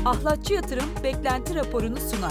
Ahlatçı Yatırım beklenti raporunu sunar.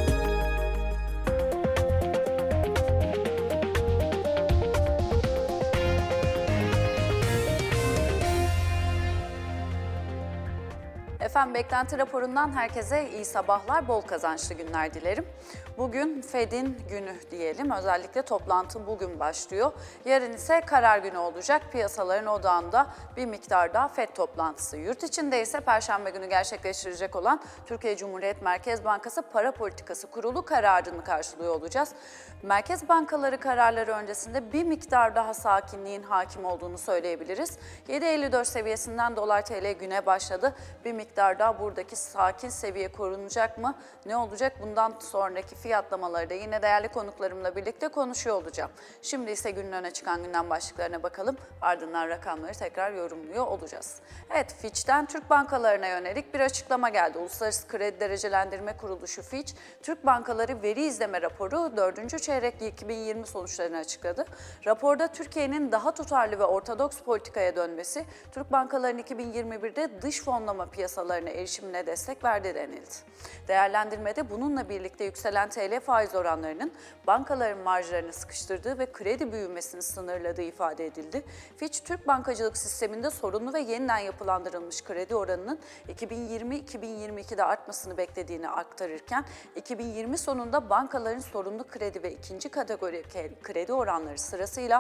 Efendim beklenti raporundan herkese iyi sabahlar, bol kazançlı günler dilerim. Bugün Fed'in günü diyelim. Özellikle toplantı bugün başlıyor. Yarın ise karar günü olacak. Piyasaların odağında bir miktar daha Fed toplantısı. Yurt içinde ise Perşembe günü gerçekleştirecek olan Türkiye Cumhuriyet Merkez Bankası Para Politikası Kurulu kararını karşılıyor olacağız. Merkez bankaları kararları öncesinde bir miktar daha sakinliğin hakim olduğunu söyleyebiliriz. 7.54 seviyesinden dolar TL güne başladı. Bir miktar daha buradaki sakin seviye korunacak mı? Ne olacak? Bundan sonraki fiyatlamaları da yine değerli konuklarımla birlikte konuşuyor olacağım. Şimdi ise günün öne çıkan gündem başlıklarına bakalım. Ardından rakamları tekrar yorumluyor olacağız. Evet, Fitch'ten Türk bankalarına yönelik bir açıklama geldi. Uluslararası Kredi Derecelendirme Kuruluşu Fitch, Türk bankaları veri izleme raporu 4. çeyrek 2020 sonuçlarını açıkladı. Raporda Türkiye'nin daha tutarlı ve ortodoks politikaya dönmesi, Türk bankalarının 2021'de dış fonlama piyasalarına erişimine destek verdi denildi. Değerlendirmede bununla birlikte yükselen TL faiz oranlarının bankaların marjlarını sıkıştırdığı ve kredi büyümesini sınırladığı ifade edildi. Fitch, Türk bankacılık sisteminde sorunlu ve yeniden yapılandırılmış kredi oranının 2020-2022'de artmasını beklediğini aktarırken, 2020 sonunda bankaların sorunlu kredi ve ikinci kategori kredi oranları sırasıyla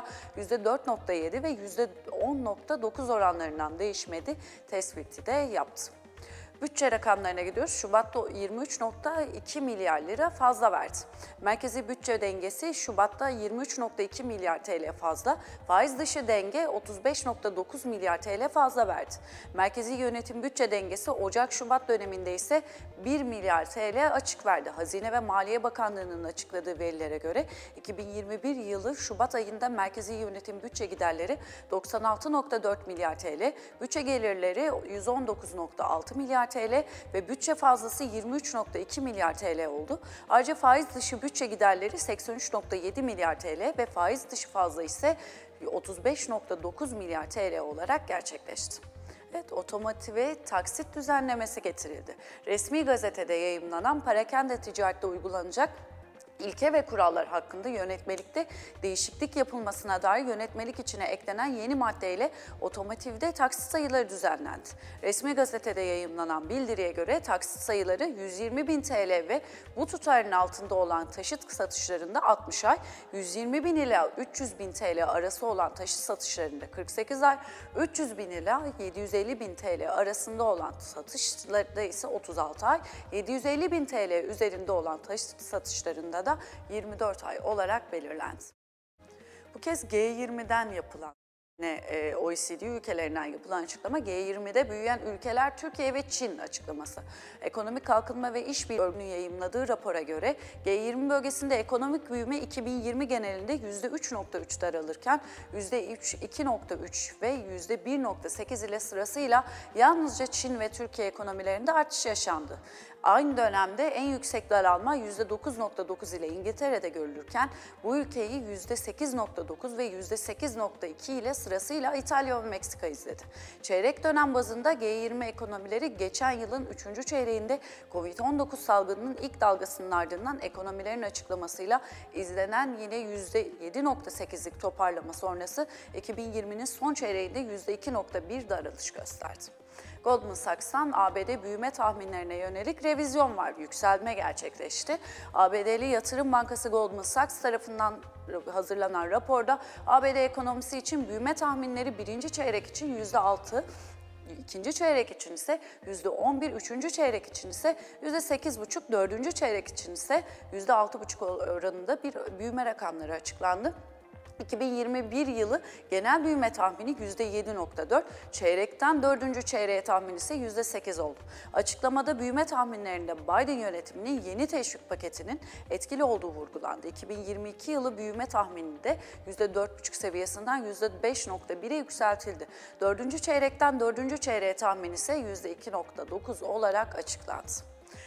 %4.7 ve %10.9 oranlarından değişmedi tespiti de yaptı. Bütçe rakamlarına gidiyoruz. Şubat'ta 23.2 milyar lira fazla verdi. Merkezi bütçe dengesi Şubat'ta 23.2 milyar TL fazla. Faiz dışı denge 35.9 milyar TL fazla verdi. Merkezi yönetim bütçe dengesi Ocak-Şubat döneminde ise 1 milyar TL açık verdi. Hazine ve Maliye Bakanlığı'nın açıkladığı verilere göre 2021 yılı Şubat ayında merkezi yönetim bütçe giderleri 96.4 milyar TL, bütçe gelirleri 119.6 milyar TL ve bütçe fazlası 23.2 milyar TL oldu. Ayrıca faiz dışı bütçe giderleri 83.7 milyar TL ve faiz dışı fazla ise 35.9 milyar TL olarak gerçekleşti. Evet, otomotive taksit düzenlemesi getirildi. Resmi gazetede yayımlanan perakende ticarette uygulanacak İlke ve kurallar hakkında yönetmelikte değişiklik yapılmasına dair yönetmelik içine eklenen yeni maddeyle otomotivde taksit sayıları düzenlendi. Resmi gazetede yayımlanan bildiriye göre taksit sayıları 120.000 TL ve bu tutarın altında olan taşıt satışlarında 60 ay, 120.000 ila 300.000 TL arası olan taşıt satışlarında 48 ay, 300.000 ila 750.000 TL arasında olan satışlarda ise 36 ay, 750.000 TL üzerinde olan taşıt satışlarında da 24 ay olarak belirlendi. Bu kez G20'den yapılan OECD ülkelerinden yapılan açıklama, G20'de büyüyen ülkeler Türkiye ve Çin açıklaması. Ekonomik Kalkınma ve İşbirliği Örgütü'nün yayımladığı rapora göre G20 bölgesinde ekonomik büyüme 2020 genelinde %3.3 daralırken %2.3 ve %1.8 ile sırasıyla yalnızca Çin ve Türkiye ekonomilerinde artış yaşandı. Aynı dönemde en yüksek daralma %9.9 ile İngiltere'de görülürken bu ülkeyi %8.9 ve %8.2 ile sırasıyla İtalya ve Meksika izledi. Çeyrek dönem bazında G20 ekonomileri geçen yılın 3. çeyreğinde Covid-19 salgınının ilk dalgasının ardından ekonomilerin açıklamasıyla izlenen yine %7.8'lik toparlama sonrası 2020'nin son çeyreğinde %2.1 daralış gösterdi. Goldman Sachs'tan ABD büyüme tahminlerine yönelik revizyon var. Yükselme gerçekleşti. ABD'li Yatırım Bankası Goldman Sachs tarafından hazırlanan raporda ABD ekonomisi için büyüme tahminleri birinci çeyrek için %6, İkinci çeyrek için ise %11, üçüncü çeyrek için ise %8,5, dördüncü çeyrek için ise %6,5 oranında bir büyüme rakamları açıklandı. 2021 yılı genel büyüme tahmini %7.4, çeyrekten 4. çeyreğe tahmini ise %8 oldu. Açıklamada büyüme tahminlerinde Biden yönetiminin yeni teşvik paketinin etkili olduğu vurgulandı. 2022 yılı büyüme tahmini de %4,5 seviyesinden %5.1'e yükseltildi. 4. çeyrekten 4. çeyreğe tahmini ise %2.9 olarak açıklandı.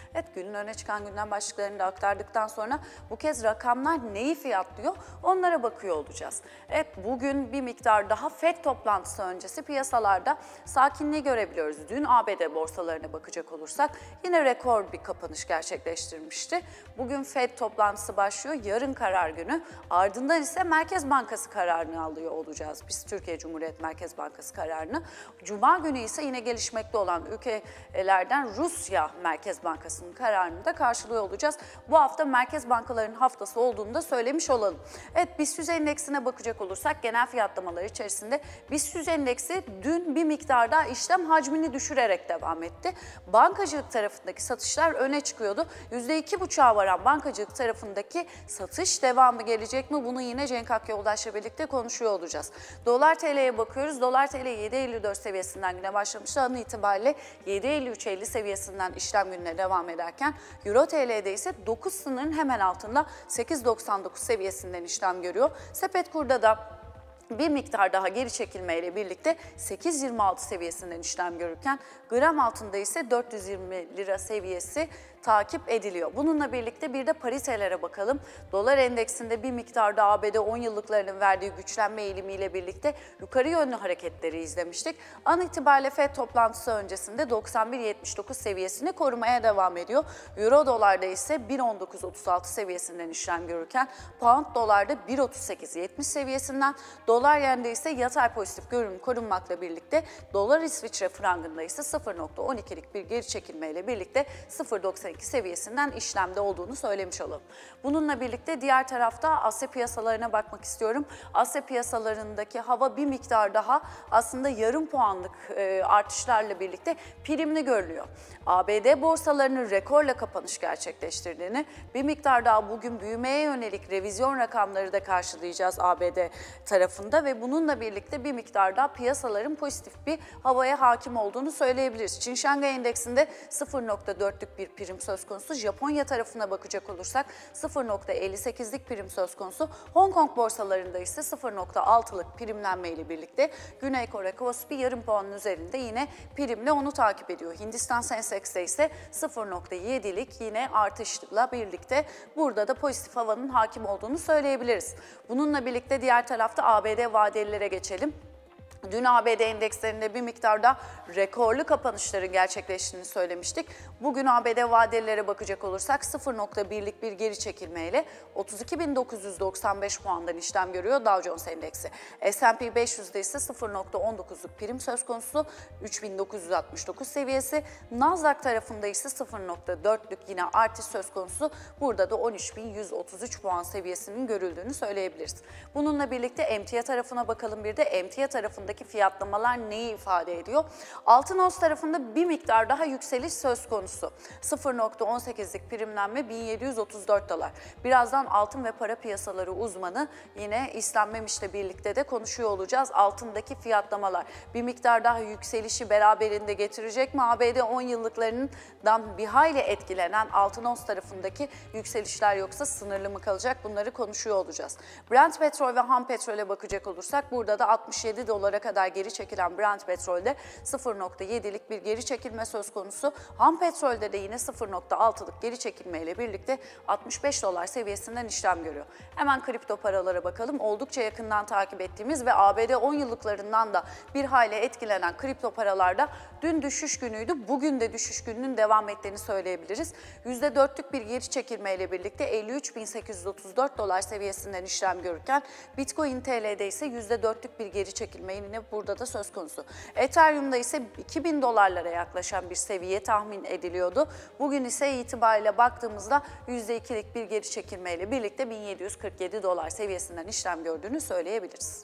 Evet, günün öne çıkan gündem başlıklarını da aktardıktan sonra bu kez rakamlar neyi fiyatlıyor onlara bakıyor olacağız. Evet, bugün bir miktar daha FED toplantısı öncesi piyasalarda sakinliği görebiliyoruz. Dün ABD borsalarına bakacak olursak yine rekor bir kapanış gerçekleştirmişti. Bugün FED toplantısı başlıyor, yarın karar günü. Ardından ise Merkez Bankası kararını alıyor olacağız. Biz Türkiye Cumhuriyet Merkez Bankası kararını. Cuma günü ise yine gelişmekte olan ülkelerden Rusya Merkez Bankası'nın kararını da karşılıyor olacağız. Bu hafta merkez bankalarının haftası olduğunu da söylemiş olalım. Evet, BIST endeksine bakacak olursak genel fiyatlamalar içerisinde BIST endeksi dün bir miktar daha işlem hacmini düşürerek devam etti. Bankacılık tarafındaki satışlar öne çıkıyordu. %2,5'a varan bankacılık tarafındaki satış devamı gelecek mi? Bunu yine Cenk Akyoldaş'la birlikte konuşuyor olacağız. Dolar TL'ye bakıyoruz. Dolar TL 7.54 seviyesinden güne başlamıştı. An itibariyle 7.53.50 seviyesinden işlem gününe devam ederken Euro TL'de ise 9 sınırın hemen altında 8.99 seviyesinden işlem görüyor. Sepet kurda da bir miktar daha geri çekilmeyle birlikte 8.26 seviyesinden işlem görürken gram altında ise 420 lira seviyesi takip ediliyor. Bununla birlikte bir de paritelere bakalım. Dolar endeksinde bir miktar da ABD 10 yıllıklarının verdiği güçlenme eğilimiyle birlikte yukarı yönlü hareketleri izlemiştik. An itibariyle FED toplantısı öncesinde 91.79 seviyesini korumaya devam ediyor. Euro dolarda ise 1.1936 seviyesinden işlem görürken pound dolarda 1.3870 seviyesinden, dolar yende ise yatay pozitif görünüm korunmakla birlikte dolar İsviçre frangında ise 0.12'lik bir geri çekilmeyle birlikte 0.92 seviyesinden işlemde olduğunu söylemiş olalım. Bununla birlikte diğer tarafta Asya piyasalarına bakmak istiyorum. Asya piyasalarındaki hava bir miktar daha aslında yarım puanlık artışlarla birlikte primli görülüyor. ABD borsalarının rekorla kapanış gerçekleştirdiğini, bir miktar daha bugün büyümeye yönelik revizyon rakamları da karşılayacağız ABD tarafında ve bununla birlikte bir miktar daha piyasaların pozitif bir havaya hakim olduğunu söyleyebiliriz. Çin Şangay Endeksinde 0.4'lük bir prim söz konusu. Japonya tarafına bakacak olursak 0.58'lik prim söz konusu. Hong Kong borsalarında ise 0.6'lık primlenme ile birlikte Güney Kore Kospi yarım puanın üzerinde yine primle onu takip ediyor. Hindistan Sensex'te ise 0.7'lik yine artışla birlikte burada da pozitif havanın hakim olduğunu söyleyebiliriz. Bununla birlikte diğer tarafta ABD vadelilere geçelim. Dün ABD endekslerinde bir miktarda rekorlu kapanışların gerçekleştiğini söylemiştik. Bugün ABD vadelilere bakacak olursak 0.1'lik bir geri çekilmeyle 32.995 puandan işlem görüyor Dow Jones Endeksi. S&P 500'de ise 0.19'luk prim söz konusu 3.969 seviyesi. Nasdaq tarafında ise 0.4'lük yine artış söz konusu. Burada da 13.133 puan seviyesinin görüldüğünü söyleyebiliriz. Bununla birlikte emtia tarafına bakalım bir de. Emtia tarafındaki fiyatlamalar neyi ifade ediyor? Altın ons tarafında bir miktar daha yükseliş söz konusu. 0.18'lik primlenme 1734 dolar. Birazdan altın ve para piyasaları uzmanı yine İslam Memiş'le birlikte de konuşuyor olacağız. Altındaki fiyatlamalar bir miktar daha yükselişi beraberinde getirecek mi? ABD 10 yıllıklarından bir hayli etkilenen altın ons tarafındaki yükselişler yoksa sınırlı mı kalacak? Bunları konuşuyor olacağız. Brent petrol ve ham petrole bakacak olursak burada da 67 dolara kadar geri çekilen Brent petrolde 0.7'lik bir geri çekilme söz konusu. Ham petrolde de yine 0.6'lık geri çekilmeyle birlikte 65 dolar seviyesinden işlem görüyor. Hemen kripto paralara bakalım. Oldukça yakından takip ettiğimiz ve ABD 10 yıllıklarından da bir hayli etkilenen kripto paralarda dün düşüş günüydü. Bugün de düşüş gününün devam ettiğini söyleyebiliriz. %4'lük bir geri çekilmeyle birlikte 53.834 dolar seviyesinden işlem görürken Bitcoin TL'de ise %4'lük bir geri çekilme yine burada da söz konusu. Ethereum'da ise 2000 dolarlara yaklaşan bir seviye tahmin ediliyordu. Bugün ise itibariyle baktığımızda %2'lik bir geri çekilmeyle birlikte 1747 dolar seviyesinden işlem gördüğünü söyleyebiliriz.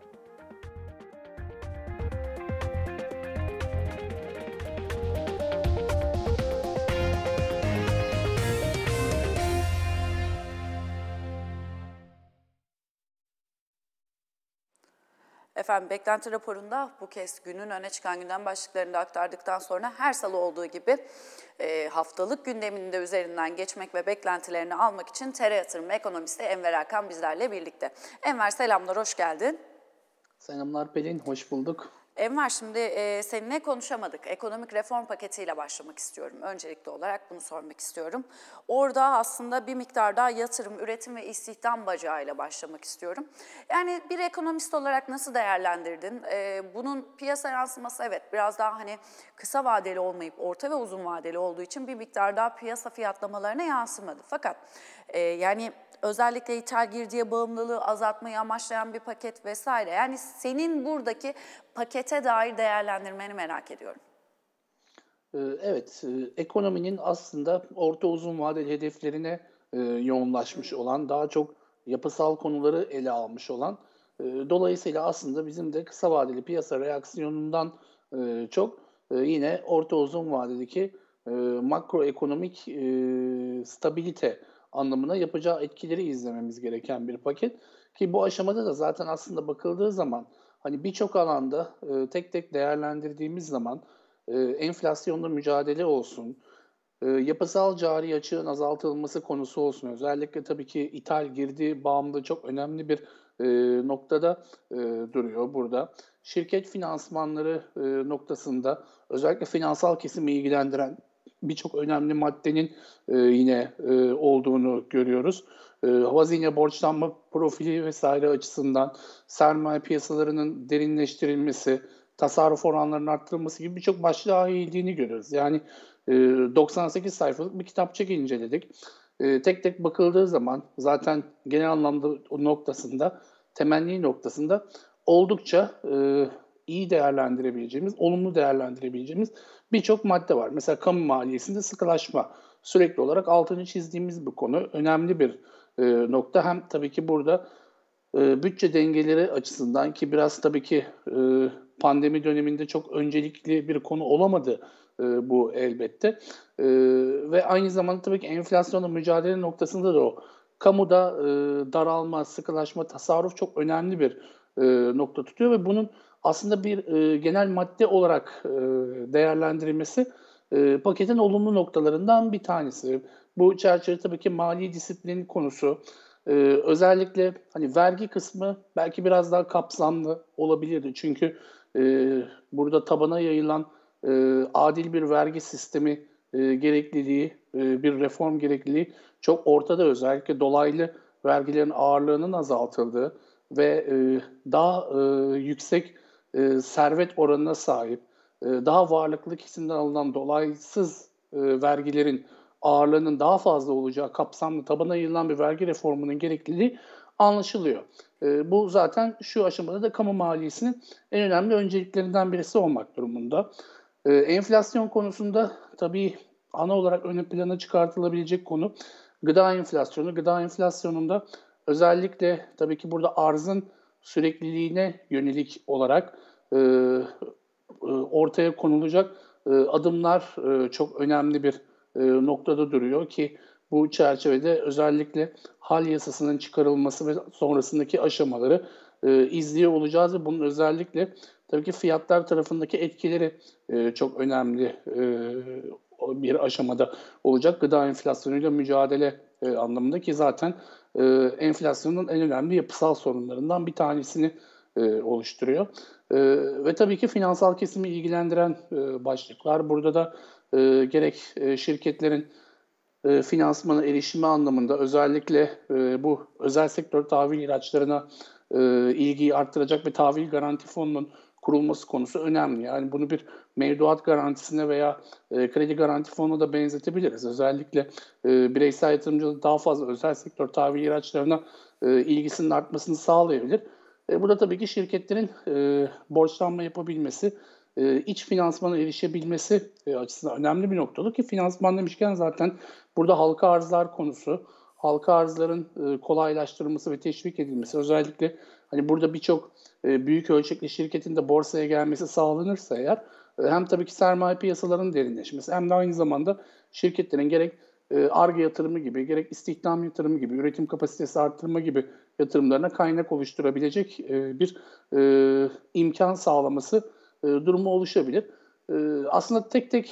Efendim, beklenti raporunda bu kez günün öne çıkan gündem başlıklarını da aktardıktan sonra her salı olduğu gibi haftalık gündeminin de üzerinden geçmek ve beklentilerini almak için TR Yatırım ekonomisti Enver Erkan bizlerle birlikte. Enver, selamlar, hoş geldin. Selamlar Pelin, hoş bulduk. Enver, şimdi seninle konuşamadık. Ekonomik reform paketiyle başlamak istiyorum. Öncelikli olarak bunu sormak istiyorum. Orada aslında bir miktar daha yatırım, üretim ve istihdam bacağıyla başlamak istiyorum. Yani bir ekonomist olarak nasıl değerlendirdin? Bunun piyasa yansıması evet biraz daha hani kısa vadeli olmayıp orta ve uzun vadeli olduğu için bir miktar daha piyasa fiyatlamalarına yansımadı. Fakat yani özellikle ithal girdiye bağımlılığı azaltmayı amaçlayan bir paket vesaire. Yani senin buradaki pakete dair değerlendirmeni merak ediyorum. Evet, ekonominin aslında orta uzun vadeli hedeflerine yoğunlaşmış olan, daha çok yapısal konuları ele almış olan, dolayısıyla aslında bizim de kısa vadeli piyasa reaksiyonundan çok yine orta uzun vadedeki makroekonomik stabilite anlamına yapacağı etkileri izlememiz gereken bir paket. Ki bu aşamada da zaten aslında bakıldığı zaman hani birçok alanda tek tek değerlendirdiğimiz zaman enflasyonla mücadele olsun, yapısal cari açığın azaltılması konusu olsun. Özellikle tabii ki ithal girdi bağımlı çok önemli bir noktada duruyor burada. Şirket finansmanları noktasında özellikle finansal kesimi ilgilendiren birçok önemli maddenin yine olduğunu görüyoruz. Hazine borçlanma profili vesaire açısından sermaye piyasalarının derinleştirilmesi, tasarruf oranlarının arttırılması gibi birçok başlığa eğildiğini görüyoruz. Yani 98 sayfalık bir kitapçık inceledik. Tek tek bakıldığı zaman zaten genel anlamda o noktasında, temenni noktasında oldukça iyi değerlendirebileceğimiz, olumlu değerlendirebileceğimiz birçok madde var. Mesela kamu maliyesinde sıkılaşma sürekli olarak altını çizdiğimiz bir konu. Önemli bir nokta. Hem tabii ki burada bütçe dengeleri açısından ki biraz tabii ki pandemi döneminde çok öncelikli bir konu olamadı bu elbette. Ve aynı zamanda tabii ki enflasyonla mücadele noktasında da o kamuda daralma, sıkılaşma, tasarruf çok önemli bir nokta tutuyor ve bunun aslında bir genel madde olarak değerlendirilmesi paketin olumlu noktalarından bir tanesi. Bu çerçevede tabii ki mali disiplin konusu, özellikle hani vergi kısmı belki biraz daha kapsamlı olabilirdi. Çünkü burada tabana yayılan adil bir vergi sistemi gerekliliği, bir reform gerekliliği çok ortada. Özellikle dolaylı vergilerin ağırlığının azaltıldığı ve daha yüksek servet oranına sahip, daha varlıklı kesimden alınan dolaysız vergilerin ağırlığının daha fazla olacağı kapsamlı tabana yayılan bir vergi reformunun gerekliliği anlaşılıyor. Bu zaten şu aşamada da kamu maliyesinin en önemli önceliklerinden birisi olmak durumunda. Enflasyon konusunda tabii ana olarak ön plana çıkartılabilecek konu gıda enflasyonu. Gıda enflasyonunda özellikle tabii ki burada arzın sürekliliğine yönelik olarak ortaya konulacak adımlar çok önemli bir noktada duruyor ki bu çerçevede özellikle hal yasasının çıkarılması ve sonrasındaki aşamaları izliyor olacağız ve bunun özellikle tabii ki fiyatlar tarafındaki etkileri çok önemli bir aşamada olacak. Gıda enflasyonuyla mücadele anlamında ki zaten enflasyonun en önemli yapısal sorunlarından bir tanesini oluşturuyor. Ve tabii ki finansal kesimi ilgilendiren başlıklar. Burada da gerek şirketlerin finansmana erişimi anlamında özellikle bu özel sektör tahvil ihraçlarına ilgiyi arttıracak ve tahvil garanti fonunun kurulması konusu önemli. Yani bunu bir mevduat garantisine veya kredi garanti fonuna da benzetebiliriz. Özellikle bireysel yatırımcılar daha fazla özel sektör tahvil ihraçlarına ilgisinin artmasını sağlayabilir. Bu da tabii ki şirketlerin borçlanma yapabilmesi, iç finansmana erişebilmesi açısından önemli bir noktadır ki finansman demişken zaten burada halka arzlar konusu, halka arzların kolaylaştırılması ve teşvik edilmesi özellikle hani burada birçok büyük ölçekli şirketin de borsaya gelmesi sağlanırsa eğer hem tabii ki sermaye piyasalarının derinleşmesi hem de aynı zamanda şirketlerin gerek Ar-Ge yatırımı gibi, gerek istihdam yatırımı gibi, üretim kapasitesi arttırma gibi yatırımlarına kaynak oluşturabilecek bir imkan sağlaması durumu oluşabilir. Aslında tek tek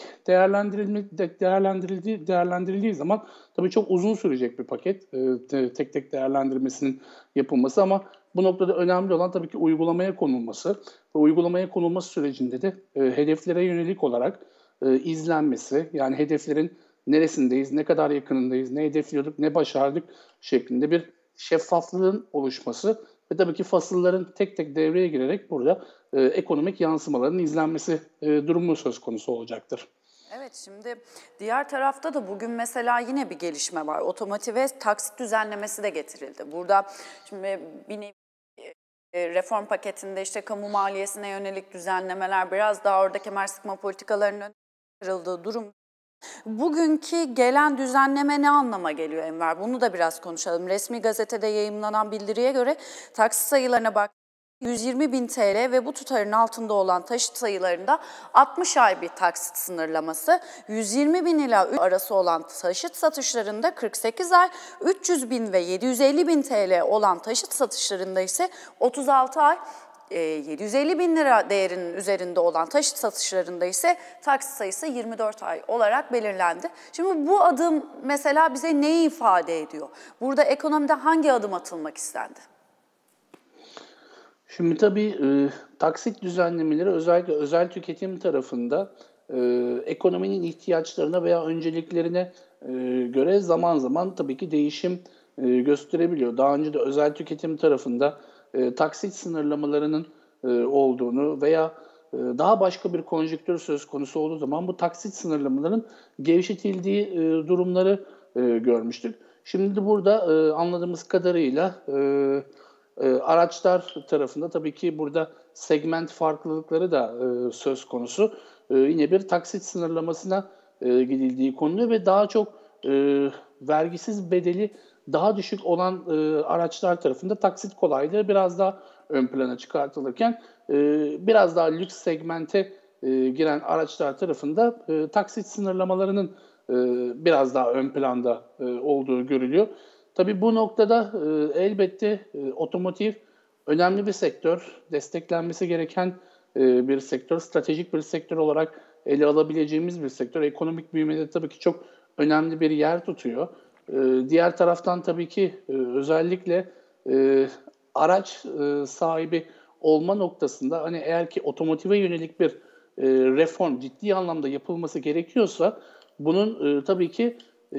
değerlendirildiği zaman tabii çok uzun sürecek bir paket tek tek değerlendirmesinin yapılması ama bu noktada önemli olan tabii ki uygulamaya konulması ve uygulamaya konulması sürecinde de hedeflere yönelik olarak izlenmesi, yani hedeflerin neresindeyiz, ne kadar yakınındayız, ne hedefliyorduk, ne başardık şeklinde bir şeffaflığın oluşması ve tabii ki fasılların tek tek devreye girerek burada ekonomik yansımaların izlenmesi durumu söz konusu olacaktır. Evet, şimdi diğer tarafta da bugün mesela yine bir gelişme var. Otomotive taksit düzenlemesi de getirildi. Burada şimdi bir nevi reform paketinde işte kamu maliyesine yönelik düzenlemeler, biraz daha orada kemer sıkma politikalarının kırıldığı durum. Bugünkü gelen düzenleme ne anlama geliyor Enver? Bunu da biraz konuşalım. Resmi gazetede yayımlanan bildiriye göre taksit sayılarına bak. 120.000 TL ve bu tutarın altında olan taşıt sayılarında 60 ay bir taksit sınırlaması, 120.000 ila 3 arası olan taşıt satışlarında 48 ay, 300.000 ve 750.000 TL olan taşıt satışlarında ise 36 ay, 750.000 lira değerinin üzerinde olan taşıt satışlarında ise taksit sayısı 24 ay olarak belirlendi. Şimdi bu adım mesela bize neyi ifade ediyor? Burada ekonomide hangi adım atılmak istendi? Şimdi tabii taksit düzenlemeleri özellikle özel tüketim tarafında ekonominin ihtiyaçlarına veya önceliklerine göre zaman zaman tabii ki değişim gösterebiliyor. Daha önce de özel tüketim tarafında taksit sınırlamalarının olduğunu veya daha başka bir konjonktür söz konusu olduğu zaman bu taksit sınırlamaların gevşetildiği durumları görmüştük. Şimdi de burada anladığımız kadarıyla araçlar tarafında tabii ki burada segment farklılıkları da söz konusu. Yine bir taksit sınırlamasına gidildiği konuluyor ve daha çok vergisiz bedeli daha düşük olan araçlar tarafında taksit kolaylığı biraz daha ön plana çıkartılırken biraz daha lüks segmente giren araçlar tarafında taksit sınırlamalarının biraz daha ön planda olduğu görülüyor. Tabii bu noktada elbette otomotiv önemli bir sektör, desteklenmesi gereken bir sektör, stratejik bir sektör olarak ele alabileceğimiz bir sektör. Ekonomik büyümede tabii ki çok önemli bir yer tutuyor. Diğer taraftan tabii ki özellikle araç sahibi olma noktasında hani eğer ki otomotive yönelik bir reform ciddi anlamda yapılması gerekiyorsa bunun tabii ki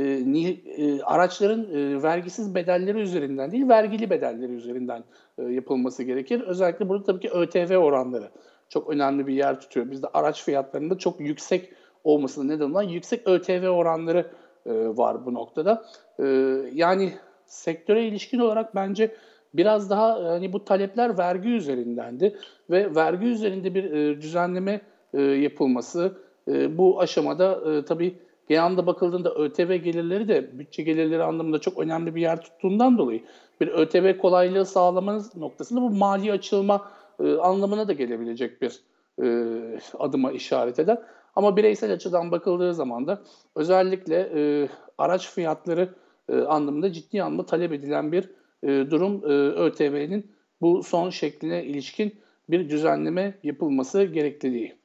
araçların vergisiz bedelleri üzerinden değil, vergili bedelleri üzerinden yapılması gerekir. Özellikle burada tabii ki ÖTV oranları çok önemli bir yer tutuyor. Bizde araç fiyatlarında çok yüksek olmasına neden olan yüksek ÖTV oranları var bu noktada. Yani sektöre ilişkin olarak bence biraz daha hani bu talepler vergi üzerindendi ve vergi üzerinde bir düzenleme yapılması bu aşamada tabii genel anlamda bakıldığında ÖTV gelirleri de bütçe gelirleri anlamında çok önemli bir yer tuttuğundan dolayı bir ÖTV kolaylığı sağlamanız noktasında bu mali açılma anlamına da gelebilecek bir adıma işaret eder. Ama bireysel açıdan bakıldığı zaman da özellikle araç fiyatları anlamında ciddi anlamda talep edilen bir durum ÖTV'nin bu son şekline ilişkin bir düzenleme yapılması gerekliliği.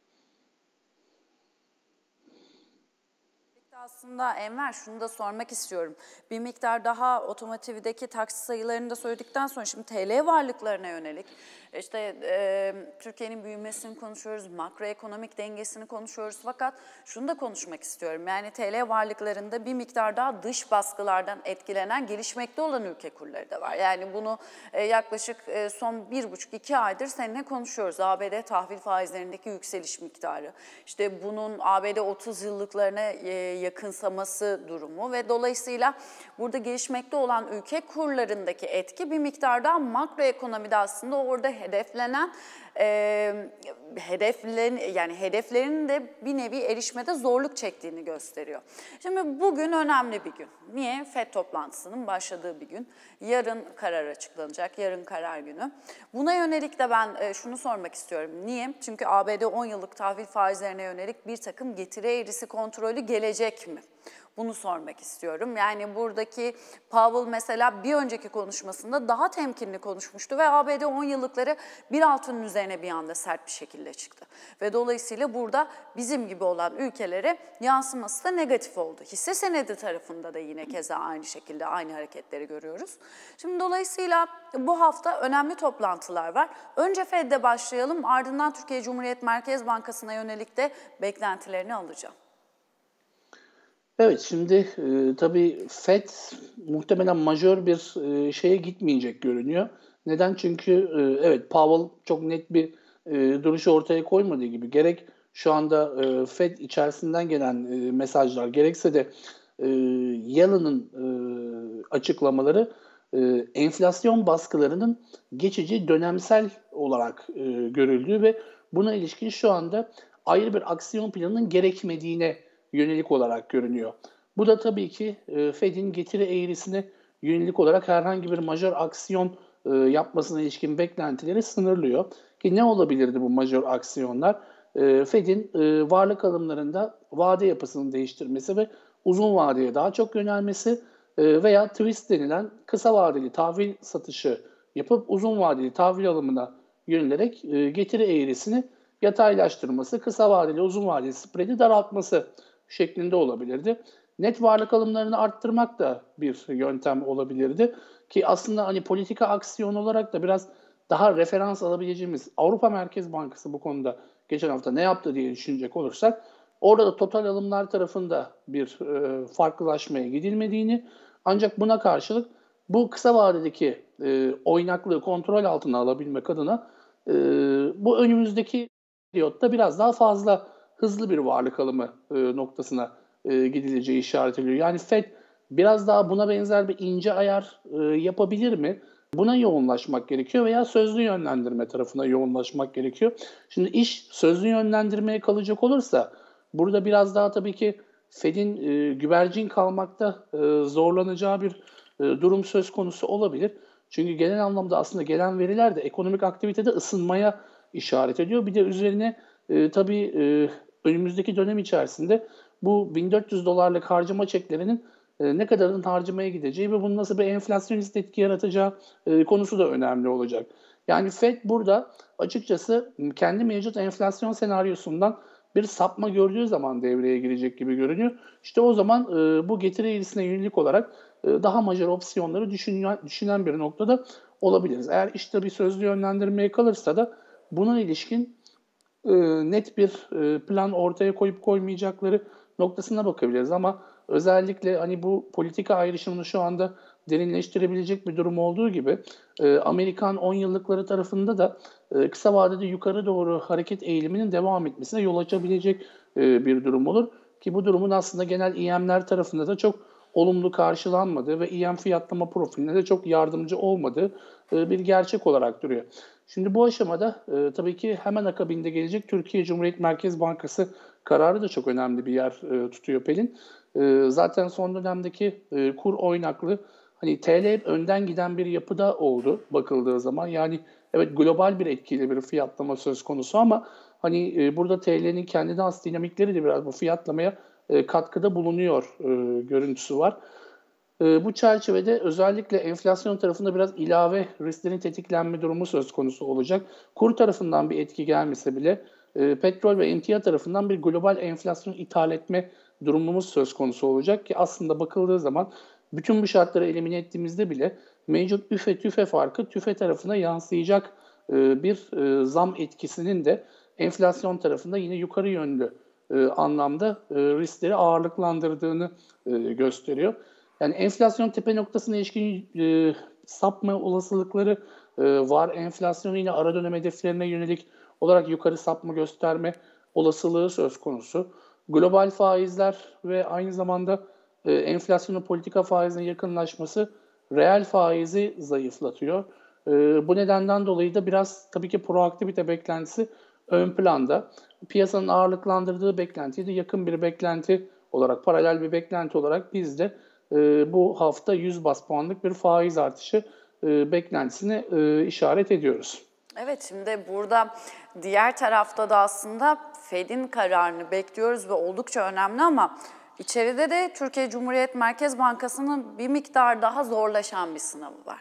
Aslında Enver, şunu da sormak istiyorum. Bir miktar daha otomotivdeki taksi sayılarını da söyledikten sonra şimdi TL varlıklarına yönelik işte Türkiye'nin büyümesini konuşuyoruz, makroekonomik dengesini konuşuyoruz, fakat şunu da konuşmak istiyorum. Yani TL varlıklarında bir miktar daha dış baskılardan etkilenen, gelişmekte olan ülke kurları da var. Yani bunu yaklaşık son 1,5-2 aydır seninle konuşuyoruz. ABD tahvil faizlerindeki yükseliş miktarı, işte bunun ABD 30 yıllıklarına yakınsaması durumu ve dolayısıyla burada gelişmekte olan ülke kurlarındaki etki bir miktar daha makroekonomide aslında orada hedeflenen hedeflerin de bir nevi erişmede zorluk çektiğini gösteriyor. Şimdi bugün önemli bir gün. Niye? FED toplantısının başladığı bir gün. Yarın karar açıklanacak, yarın karar günü. Buna yönelik de ben şunu sormak istiyorum. Niye? Çünkü ABD 10 yıllık tahvil faizlerine yönelik bir takım getiri eğrisi kontrolü gelecek mi? Bunu sormak istiyorum. Yani buradaki Powell mesela bir önceki konuşmasında daha temkinli konuşmuştu ve ABD 10 yıllıkları bir altının üzerinde üzerine bir anda sert bir şekilde çıktı. Ve dolayısıyla burada bizim gibi olan ülkelere yansıması da negatif oldu. Hisse senedi tarafında da yine keza aynı şekilde aynı hareketleri görüyoruz. Şimdi dolayısıyla bu hafta önemli toplantılar var. Önce Fed'de başlayalım, ardından Türkiye Cumhuriyet Merkez Bankası'na yönelik de beklentilerini alacağım. Evet, şimdi tabii FED muhtemelen majör bir şeye gitmeyecek görünüyor. Neden? Çünkü evet, Powell çok net bir duruşu ortaya koymadığı gibi gerek şu anda FED içerisinden gelen mesajlar gerekse de Yellen'ın açıklamaları enflasyon baskılarının geçici, dönemsel olarak görüldüğü ve buna ilişkin şu anda ayrı bir aksiyon planının gerekmediğine yönelik olarak görünüyor. Bu da tabii ki Fed'in getiri eğrisine yönelik olarak herhangi bir majör aksiyon yapmasına ilişkin beklentileri sınırlıyor. Ki ne olabilirdi bu majör aksiyonlar? Fed'in varlık alımlarında vade yapısını değiştirmesi ve uzun vadeye daha çok yönelmesi veya twist denilen kısa vadeli tahvil satışı yapıp uzun vadeli tahvil alımına yönelerek getiri eğrisini yataylaştırması, kısa vadeli uzun vadeli spread'i daraltması şeklinde olabilirdi. Net varlık alımlarını arttırmak da bir yöntem olabilirdi. Ki aslında hani politika aksiyon olarak da biraz daha referans alabileceğimiz Avrupa Merkez Bankası bu konuda geçen hafta ne yaptı diye düşünecek olursak orada da total alımlar tarafında bir farklılaşmaya gidilmediğini ancak buna karşılık bu kısa vadedeki oynaklığı kontrol altına alabilmek adına bu önümüzdeki periyotta biraz daha fazla hızlı bir varlık alımı noktasına gidileceği işaret ediliyor. Yani Fed biraz daha buna benzer bir ince ayar yapabilir mi? Buna yoğunlaşmak gerekiyor veya sözlü yönlendirme tarafına yoğunlaşmak gerekiyor. Şimdi iş sözlü yönlendirmeye kalacak olursa burada biraz daha tabii ki Fed'in güvercin kalmakta zorlanacağı bir durum söz konusu olabilir. Çünkü genel anlamda aslında gelen veriler de ekonomik aktivitede ısınmaya işaret ediyor. Bir de üzerine tabii önümüzdeki dönem içerisinde bu 1400 dolarlık harcama çeklerinin ne kadarının harcamaya gideceği ve bunun nasıl bir enflasyonist etki yaratacağı konusu da önemli olacak. Yani Fed burada açıkçası kendi mevcut enflasyon senaryosundan bir sapma gördüğü zaman devreye girecek gibi görünüyor. İşte o zaman bu getiri eğrisine yönelik olarak daha majör opsiyonları düşünen bir noktada olabiliriz. Eğer işte bir sözlü yönlendirmeye kalırsa da buna ilişkin net bir plan ortaya koyup koymayacakları noktasına bakabiliriz. Ama özellikle hani bu politika ayrışımını şu anda derinleştirebilecek bir durum olduğu gibi Amerikan 10 yıllıkları tarafında da kısa vadede yukarı doğru hareket eğiliminin devam etmesine yol açabilecek bir durum olur. Ki bu durumun aslında genel EM'ler tarafında da çok olumlu karşılanmadığı ve EM fiyatlama profiline de çok yardımcı olmadığı bir gerçek olarak duruyor. Şimdi bu aşamada tabii ki hemen akabinde gelecek Türkiye Cumhuriyet Merkez Bankası kararı da çok önemli bir yer tutuyor Pelin. Zaten son dönemdeki kur oynaklığı hani TL önden giden bir yapıda oldu bakıldığı zaman. Yani evet global bir etkiyle bir fiyatlama söz konusu ama hani burada TL'nin kendine has dinamikleri de biraz bu fiyatlamaya katkıda bulunuyor görüntüsü var. Bu çerçevede özellikle enflasyon tarafında biraz ilave risklerin tetiklenme durumu söz konusu olacak. Kur tarafından bir etki gelmese bile petrol ve emtia tarafından bir global enflasyon ithal etme durumumuz söz konusu olacak ki aslında bakıldığı zaman bütün bu şartları elimine ettiğimizde bile mevcut üfe-tüfe farkı tüfe tarafına yansıyacak bir zam etkisinin de enflasyon tarafında yine yukarı yönlü anlamda riskleri ağırlıklandırdığını gösteriyor. Yani enflasyon tepe noktasına ilişkin sapma olasılıkları var. Enflasyonu yine ara dönem hedeflerine yönelik olarak yukarı sapma gösterme olasılığı söz konusu. Global faizler ve aynı zamanda enflasyonun politika faizine yakınlaşması reel faizi zayıflatıyor. Bu nedenden dolayı da biraz tabii ki proaktivite beklentisi ön planda. Piyasanın ağırlıklandırdığı beklentiye de yakın bir beklenti olarak, paralel bir beklenti olarak biz de bu hafta 100 bas puanlık bir faiz artışı beklentisini işaret ediyoruz. Evet, şimdi burada diğer tarafta da aslında Fed'in kararını bekliyoruz ve oldukça önemli ama içeride de Türkiye Cumhuriyet Merkez Bankası'nın bir miktar daha zorlaşan bir sınavı var.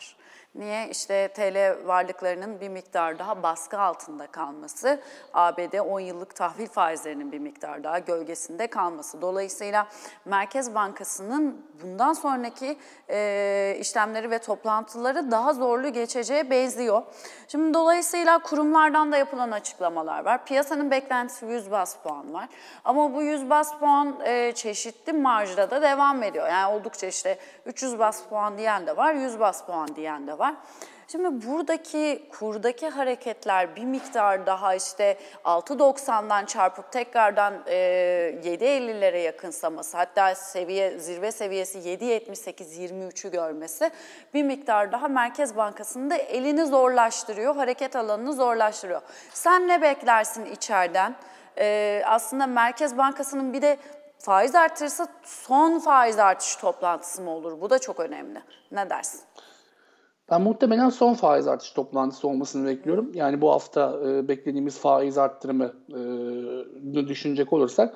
Niye? İşte TL varlıklarının bir miktar daha baskı altında kalması, ABD 10 yıllık tahvil faizlerinin bir miktar daha gölgesinde kalması. Dolayısıyla Merkez Bankası'nın bundan sonraki işlemleri ve toplantıları daha zorlu geçeceğe benziyor. Şimdi dolayısıyla kurumlardan da yapılan açıklamalar var. Piyasanın beklentisi 100 bas puan var. Ama bu 100 bas puan çeşitli marjda da devam ediyor. Yani oldukça işte 300 bas puan diyen de var, 100 bas puan diyen de var. Şimdi buradaki kurdaki hareketler bir miktar daha işte 6.90'dan çarpıp tekrardan 7.50'lere yakınsaması, hatta zirve seviyesi 7.78-23'ü görmesi bir miktar daha Merkez Bankası'nın da elini zorlaştırıyor, hareket alanını zorlaştırıyor. Sen ne beklersin içeriden? Aslında Merkez Bankası'nın bir de faiz artırırsa son faiz artışı toplantısı mı olur? Bu da çok önemli. Ne dersin? Ben muhtemelen son faiz artış toplantısı olmasını bekliyorum. Yani bu hafta beklediğimiz faiz arttırımı düşünecek olursak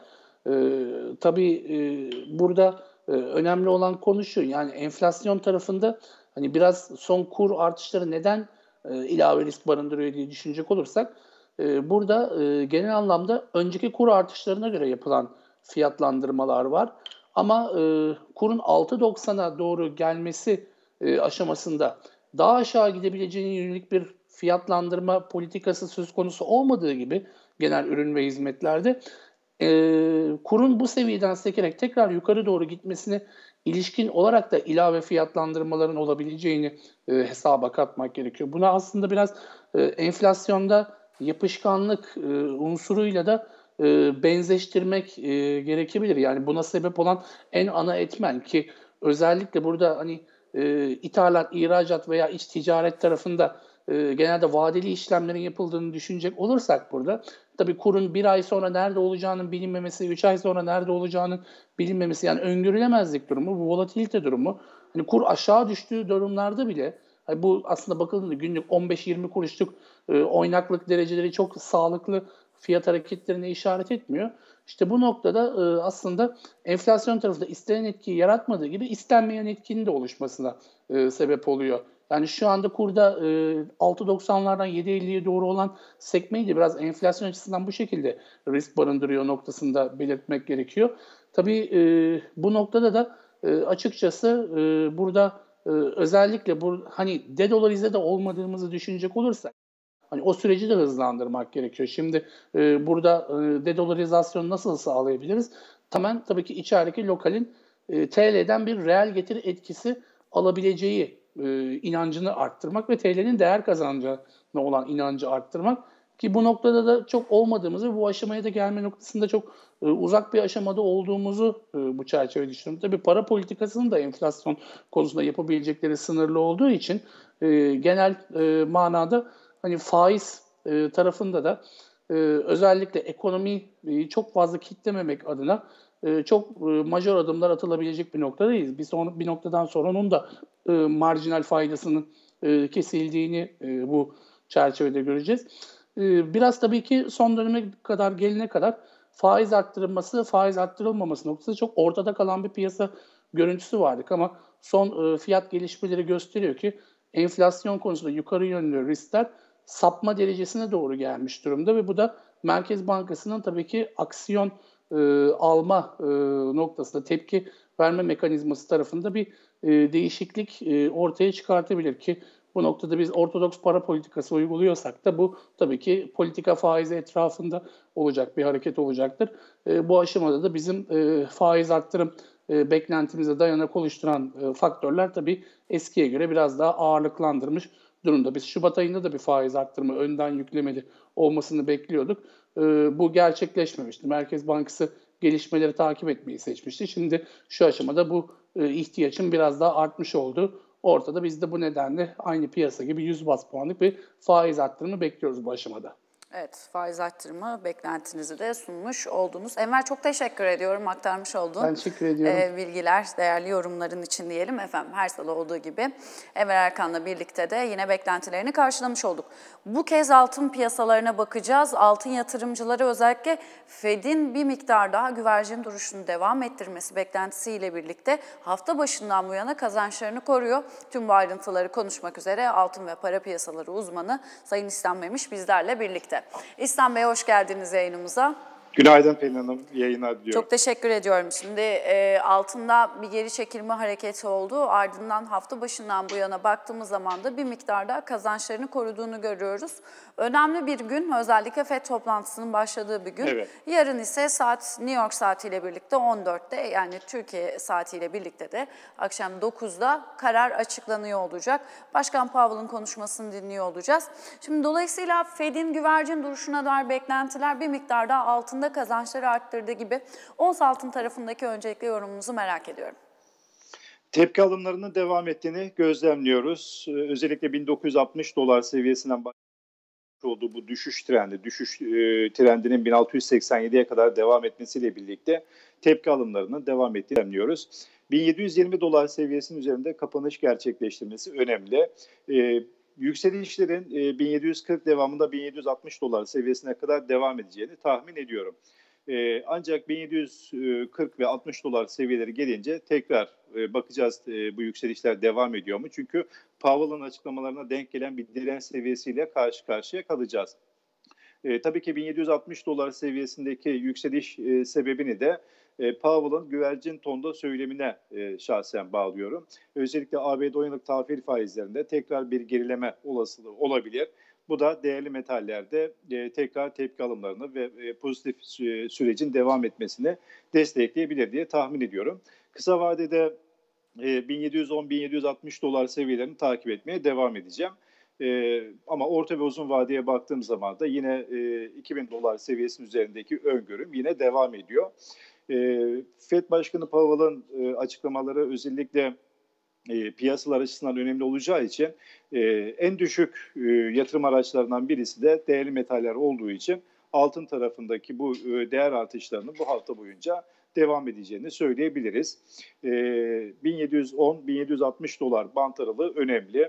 tabii burada önemli olan konu şu. Yani enflasyon tarafında hani biraz son kur artışları neden ilave risk barındırıyor diye düşünecek olursak burada genel anlamda önceki kur artışlarına göre yapılan fiyatlandırmalar var. Ama kurun 6.90'a doğru gelmesi aşamasında daha aşağı gidebileceğine yönelik bir fiyatlandırma politikası söz konusu olmadığı gibi genel ürün ve hizmetlerde kurun bu seviyeden sekerek tekrar yukarı doğru gitmesine ilişkin olarak da ilave fiyatlandırmaların olabileceğini hesaba katmak gerekiyor. Buna aslında biraz enflasyonda yapışkanlık unsuruyla da benzeştirmek gerekebilir. Yani buna sebep olan en ana etmen ki özellikle burada hani ithalat, ihracat veya iç ticaret tarafında genelde vadeli işlemlerin yapıldığını düşünecek olursak burada tabii kurun bir ay sonra nerede olacağının bilinmemesi, 3 ay sonra nerede olacağının bilinmemesi yani öngörülemezlik durumu, bu volatilite durumu. Hani kur aşağı düştüğü durumlarda bile hani bu aslında bakıldığında günlük 15-20 kuruşluk oynaklık dereceleri çok sağlıklı fiyat hareketlerine işaret etmiyor. İşte bu noktada aslında enflasyon tarafında istenen etkiyi yaratmadığı gibi istenmeyen etkinin de oluşmasına sebep oluyor. Yani şu anda kurda 6.90'lardan 7.50'ye doğru olan sekmeyi de biraz enflasyon açısından bu şekilde risk barındırıyor noktasında belirtmek gerekiyor. Tabii bu noktada da açıkçası burada özellikle hani dedolarize de olmadığımızı düşünecek olursak hani o süreci de hızlandırmak gerekiyor. Şimdi burada dedolarizasyonu nasıl sağlayabiliriz? Tamamen tabii ki içerideki lokalin TL'den bir reel getiri etkisi alabileceği inancını arttırmak ve TL'nin değer kazanacağına olan inancı arttırmak. Ki bu noktada da çok olmadığımızı, bu aşamaya da gelme noktasında çok uzak bir aşamada olduğumuzu bu çerçevede düşünüyorum. Tabii para politikasının da enflasyon konusunda yapabilecekleri sınırlı olduğu için genel manada hani faiz tarafında da özellikle ekonomiyi çok fazla kitlememek adına çok majör adımlar atılabilecek bir noktadayız. Bir noktadan sonra onun da marjinal faydasının kesildiğini bu çerçevede göreceğiz. Biraz tabii ki son döneme kadar gelene kadar faiz arttırılması, faiz arttırılmaması noktasında çok ortada kalan bir piyasa görüntüsü vardı. Ama son fiyat gelişmeleri gösteriyor ki enflasyon konusunda yukarı yönlü riskler sapma derecesine doğru gelmiş durumda ve bu da Merkez Bankası'nın tabii ki aksiyon alma noktasında tepki verme mekanizması tarafında bir değişiklik ortaya çıkartabilir ki bu noktada biz ortodoks para politikası uyguluyorsak da bu tabii ki politika faizi etrafında olacak bir hareket olacaktır. Bu aşamada da bizim faiz arttırım beklentimize dayanak oluşturan faktörler tabii eskiye göre biraz daha ağırlıklandırmış durumda. Biz Şubat ayında da bir faiz arttırma önden yüklemeli olmasını bekliyorduk. Bu gerçekleşmemişti. Merkez Bankası gelişmeleri takip etmeyi seçmişti. Şimdi şu aşamada bu ihtiyacın biraz daha artmış oldu. Ortada biz de bu nedenle aynı piyasa gibi 100 bas puanlık bir faiz arttırımı bekliyoruz bu aşamada. Evet, faiz arttırımı beklentinizi de sunmuş oldunuz. Enver, çok teşekkür ediyorum aktarmış olduğun Ben teşekkür ediyorum. bilgiler, değerli yorumların için diyelim efendim. Her salı olduğu gibi Enver Erkan'la birlikte de yine beklentilerini karşılamış olduk. Bu kez altın piyasalarına bakacağız. Altın yatırımcıları özellikle Fed'in bir miktar daha güvercin duruşunu devam ettirmesi beklentisiyle birlikte hafta başından bu yana kazançlarını koruyor. Tüm bu ayrıntıları konuşmak üzere altın ve para piyasaları uzmanı Sayın İhsan Memiş bizlerle birlikte. İhsan Bey, hoş geldiniz yayınımıza. Günaydın Pelin Hanım, yayınlar diliyorum. Çok teşekkür ediyorum. Şimdi altında bir geri çekilme hareketi oldu. Ardından hafta başından bu yana baktığımız zaman da bir miktar daha kazançlarını koruduğunu görüyoruz. Önemli bir gün, özellikle FED toplantısının başladığı bir gün. Evet. Yarın ise saat New York saatiyle birlikte 14'te, yani Türkiye saatiyle birlikte de akşam 9'da karar açıklanıyor olacak. Başkan Powell'ın konuşmasını dinliyor olacağız. Şimdi dolayısıyla Fed'in güvercin duruşuna dair beklentiler bir miktar daha altında kazançları arttırdığı gibi ons altın tarafındaki öncelikle yorumunuzu merak ediyorum. Tepki alımlarının devam ettiğini gözlemliyoruz. Özellikle 1960 dolar seviyesinden başlamış olduğu bu düşüş trendinin 1687'ye kadar devam etmesiyle birlikte tepki alımlarının devam ettiğini gözlemliyoruz. 1720 dolar seviyesinin üzerinde kapanış gerçekleştirmesi önemli. Yükselişlerin 1740 devamında 1760 dolar seviyesine kadar devam edeceğini tahmin ediyorum. Ancak 1740 ve 60 dolar seviyeleri gelince tekrar bakacağız bu yükselişler devam ediyor mu? Çünkü Powell'ın açıklamalarına denk gelen bir direnç seviyesiyle karşı karşıya kalacağız. Tabii ki 1760 dolar seviyesindeki yükseliş sebebini de Powell'ın güvercin tonda söylemine şahsen bağlıyorum. Özellikle ABD 10 yıllık tahvil faizlerinde tekrar bir gerileme olasılığı olabilir. Bu da değerli metallerde tekrar tepki alımlarını ve pozitif sürecin devam etmesini destekleyebilir diye tahmin ediyorum. Kısa vadede 1710-1760 dolar seviyelerini takip etmeye devam edeceğim. Ama orta ve uzun vadeye baktığım zaman da yine 2000 dolar seviyesinin üzerindeki öngörüm yine devam ediyor. FED Başkanı Powell'ın açıklamaları özellikle piyasalar açısından önemli olacağı için en düşük yatırım araçlarından birisi de değerli metaller olduğu için altın tarafındaki bu değer artışlarının bu hafta boyunca devam edeceğini söyleyebiliriz. 1710-1760 dolar bant aralığı önemli.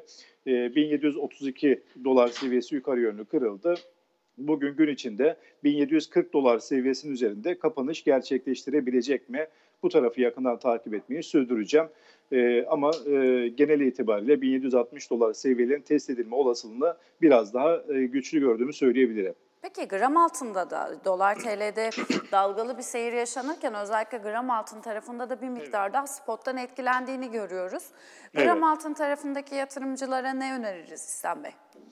1732 dolar seviyesi yukarı yönlü kırıldı. Bugün gün içinde 1740 dolar seviyesinin üzerinde kapanış gerçekleştirebilecek mi? Bu tarafı yakından takip etmeyi sürdüreceğim. Ama genel itibariyle 1760 dolar seviyelerin test edilme olasılığını biraz daha güçlü gördüğümü söyleyebilirim. Peki gram altında da dolar TL'de dalgalı bir seyir yaşanırken özellikle gram altın tarafında da bir miktar daha spottan etkilendiğini görüyoruz. Gram altın tarafındaki yatırımcılara ne öneririz İhsan Bey?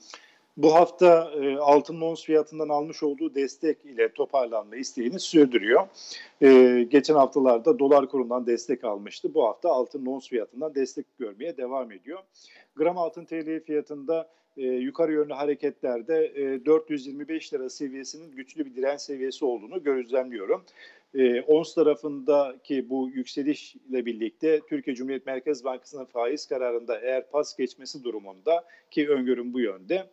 Bu hafta altın ons fiyatından almış olduğu destek ile toparlanma isteğini sürdürüyor. Geçen haftalarda dolar kurundan destek almıştı. Bu hafta altın ons fiyatından destek görmeye devam ediyor. Gram altın TL fiyatında yukarı yönlü hareketlerde 425 lira seviyesinin güçlü bir direnç seviyesi olduğunu gözlemliyorum. Ons tarafındaki bu yükselişle birlikte Türkiye Cumhuriyet Merkez Bankası'nın faiz kararında eğer pas geçmesi durumunda, ki öngörüm bu yönde,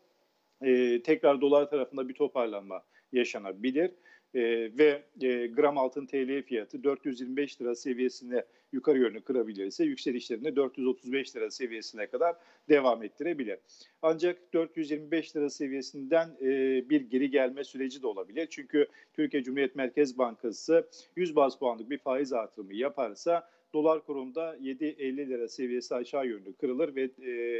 tekrar dolar tarafında bir toparlanma yaşanabilir. Ve gram altın TL fiyatı 425 lira seviyesine yukarı yönlü kırabilirse yükselişlerini 435 lira seviyesine kadar devam ettirebilir. Ancak 425 lira seviyesinden bir geri gelme süreci de olabilir. Çünkü Türkiye Cumhuriyet Merkez Bankası 100 baz puanlık bir faiz artırımı yaparsa dolar kurunda 7.50 lira seviyesi aşağı yönlü kırılır ve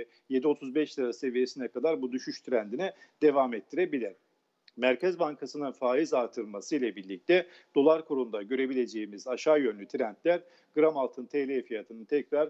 7.35 lira seviyesine kadar bu düşüş trendine devam ettirebilir. Merkez Bankası'nın faiz artırması ile birlikte dolar kurunda görebileceğimiz aşağı yönlü trendler gram altın TL fiyatının tekrar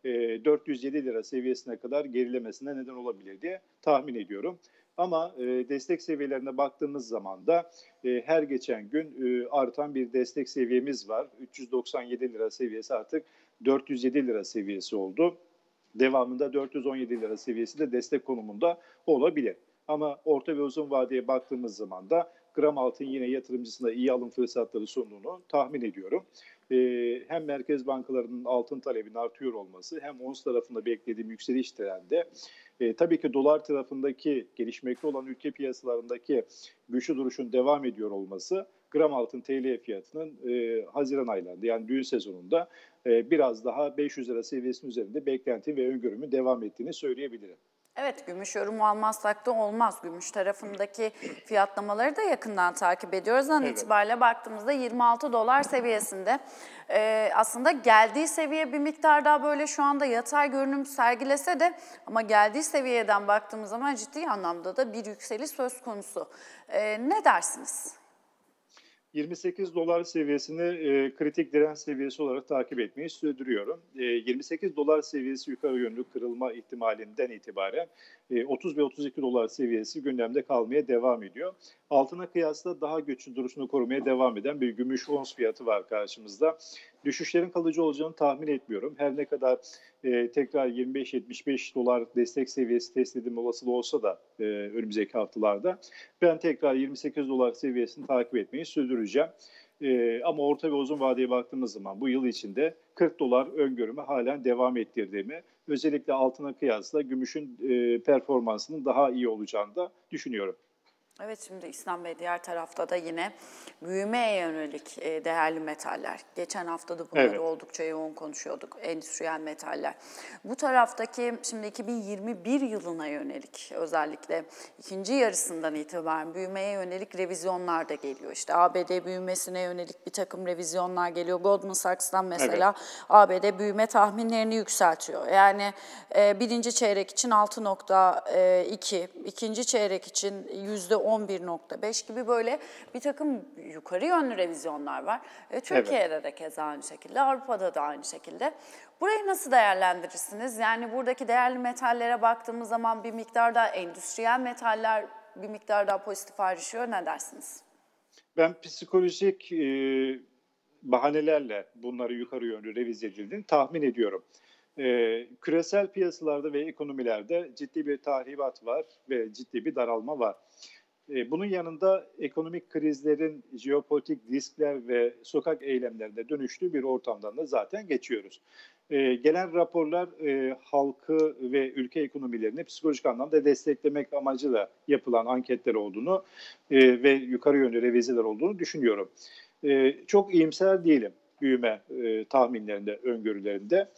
407 lira seviyesine kadar gerilemesine neden olabilir diye tahmin ediyorum. Ama destek seviyelerine baktığımız zaman da her geçen gün artan bir destek seviyemiz var. 397 lira seviyesi artık 407 lira seviyesi oldu. Devamında 417 lira seviyesi de destek konumunda olabilir. Ama orta ve uzun vadeye baktığımız zaman da gram altın yine yatırımcısına iyi alım fırsatları sunduğunu tahmin ediyorum. Hem merkez bankalarının altın talebinin artıyor olması hem ons tarafında beklediğim yükseliş trendi Tabii ki dolar tarafındaki gelişmekte olan ülke piyasalarındaki güçlü duruşun devam ediyor olması gram altın TL fiyatının Haziran aylarında yani düğün sezonunda biraz daha 500 lira seviyesinin üzerinde beklenti ve öngörümün devam ettiğini söyleyebilirim. Evet, gümüş yorumu almazsak da olmaz. Gümüş tarafındaki fiyatlamaları da yakından takip ediyoruz. An itibariyle baktığımızda 26 dolar seviyesinde. Aslında geldiği seviye bir miktar daha böyle şu anda yatay görünüm sergilese de ama geldiği seviyeden baktığımız zaman ciddi anlamda da bir yükseliş söz konusu. Ne dersiniz? 28 dolar seviyesini kritik direnç seviyesi olarak takip etmeyi sürdürüyorum. 28 dolar seviyesi yukarı yönlü kırılma ihtimalinden itibaren 30 ve 32 dolar seviyesi gündemde kalmaya devam ediyor. Altına kıyasla daha güçlü duruşunu korumaya devam eden bir gümüş ons fiyatı var karşımızda. Düşüşlerin kalıcı olacağını tahmin etmiyorum. Her ne kadar tekrar 25-75 dolar destek seviyesi test edilme olasılığı olsa da önümüzdeki haftalarda ben tekrar 28 dolar seviyesini takip etmeyi sürdüreceğim. Ama orta ve uzun vadeye baktığımız zaman bu yıl içinde 40 dolar öngörümü halen devam ettirdiğimi, özellikle altına kıyasla gümüşün performansının daha iyi olacağını da düşünüyorum. Evet, şimdi İslam Bey diğer tarafta da yine büyümeye yönelik değerli metaller. Geçen hafta da bunları oldukça yoğun konuşuyorduk, endüstriyel metaller. Bu taraftaki şimdi 2021 yılına yönelik özellikle ikinci yarısından itibaren büyümeye yönelik revizyonlar da geliyor. İşte ABD büyümesine yönelik bir takım revizyonlar geliyor. Goldman Sachs'tan mesela ABD büyüme tahminlerini yükseltiyor. Yani birinci çeyrek için 6.2, ikinci çeyrek için %11.5 gibi böyle bir takım yukarı yönlü revizyonlar var. Türkiye'de de keza aynı şekilde, Avrupa'da da aynı şekilde. Burayı nasıl değerlendirirsiniz? Yani buradaki değerli metallere baktığımız zaman bir miktar daha endüstriyel metaller bir miktar daha pozitif ayrışıyor. Ne dersiniz? Ben psikolojik bahanelerle bunları yukarı yönlü revize edildiğini tahmin ediyorum. Küresel piyasalarda ve ekonomilerde ciddi bir tahribat var ve ciddi bir daralma var. Bunun yanında ekonomik krizlerin jeopolitik riskler ve sokak eylemlerine dönüştüğü bir ortamdan da zaten geçiyoruz. Gelen raporlar halkı ve ülke ekonomilerini psikolojik anlamda desteklemek amacıyla yapılan anketler olduğunu ve yukarı yönlü revizeler olduğunu düşünüyorum. Çok iyimser değilim büyüme tahminlerinde, öngörülerinde.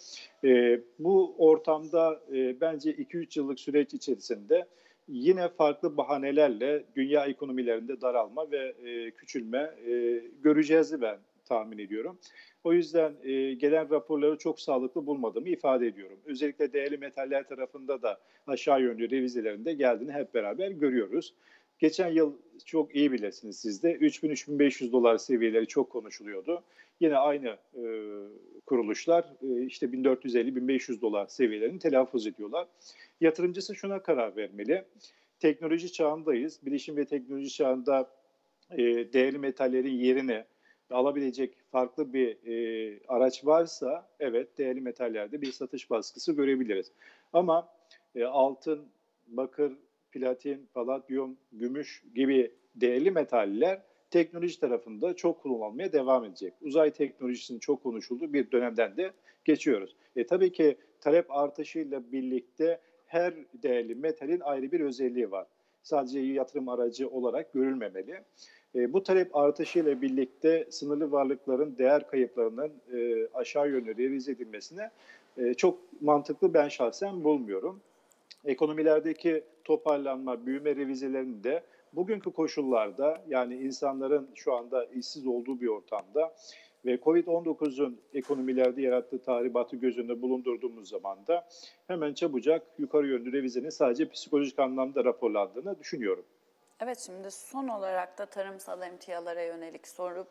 Bu ortamda bence 2-3 yıllık süreç içerisinde yine farklı bahanelerle dünya ekonomilerinde daralma ve küçülme göreceğizi ben tahmin ediyorum. O yüzden gelen raporları çok sağlıklı bulmadığımı ifade ediyorum. Özellikle değerli metaller tarafında da aşağı yönlü revizelerinde geldiğini hep beraber görüyoruz. Geçen yıl çok iyi bilirsiniz siz de 3000-3500 dolar seviyeleri çok konuşuluyordu. Yine aynı kuruluşlar işte 1450-1500 dolar seviyelerini telaffuz ediyorlar. Yatırımcısı şuna karar vermeli. Teknoloji çağındayız. Bilişim ve teknoloji çağında değerli metallerin yerini alabilecek farklı bir araç varsa evet değerli metallerde bir satış baskısı görebiliriz. Ama altın, bakır, platin, paladyum, gümüş gibi değerli metaller teknoloji tarafında çok kullanılmaya devam edecek. Uzay teknolojisinin çok konuşulduğu bir dönemden de geçiyoruz. Tabii ki talep artışıyla birlikte her değerli metalin ayrı bir özelliği var. Sadece yatırım aracı olarak görülmemeli. Bu talep artışıyla birlikte sınırlı varlıkların değer kayıplarının aşağı yönlü revize edilmesine çok mantıklı ben şahsen bulmuyorum. Ekonomilerdeki toparlanma, büyüme revizelerinin de bugünkü koşullarda yani insanların şu anda işsiz olduğu bir ortamda ve Covid-19'un ekonomilerde yarattığı tahribatı göz önünde bulundurduğumuz zaman da hemen çabucak yukarı yönlü revizenin sadece psikolojik anlamda raporlandığını düşünüyorum. Evet, şimdi son olarak da tarımsal emtialara yönelik sorup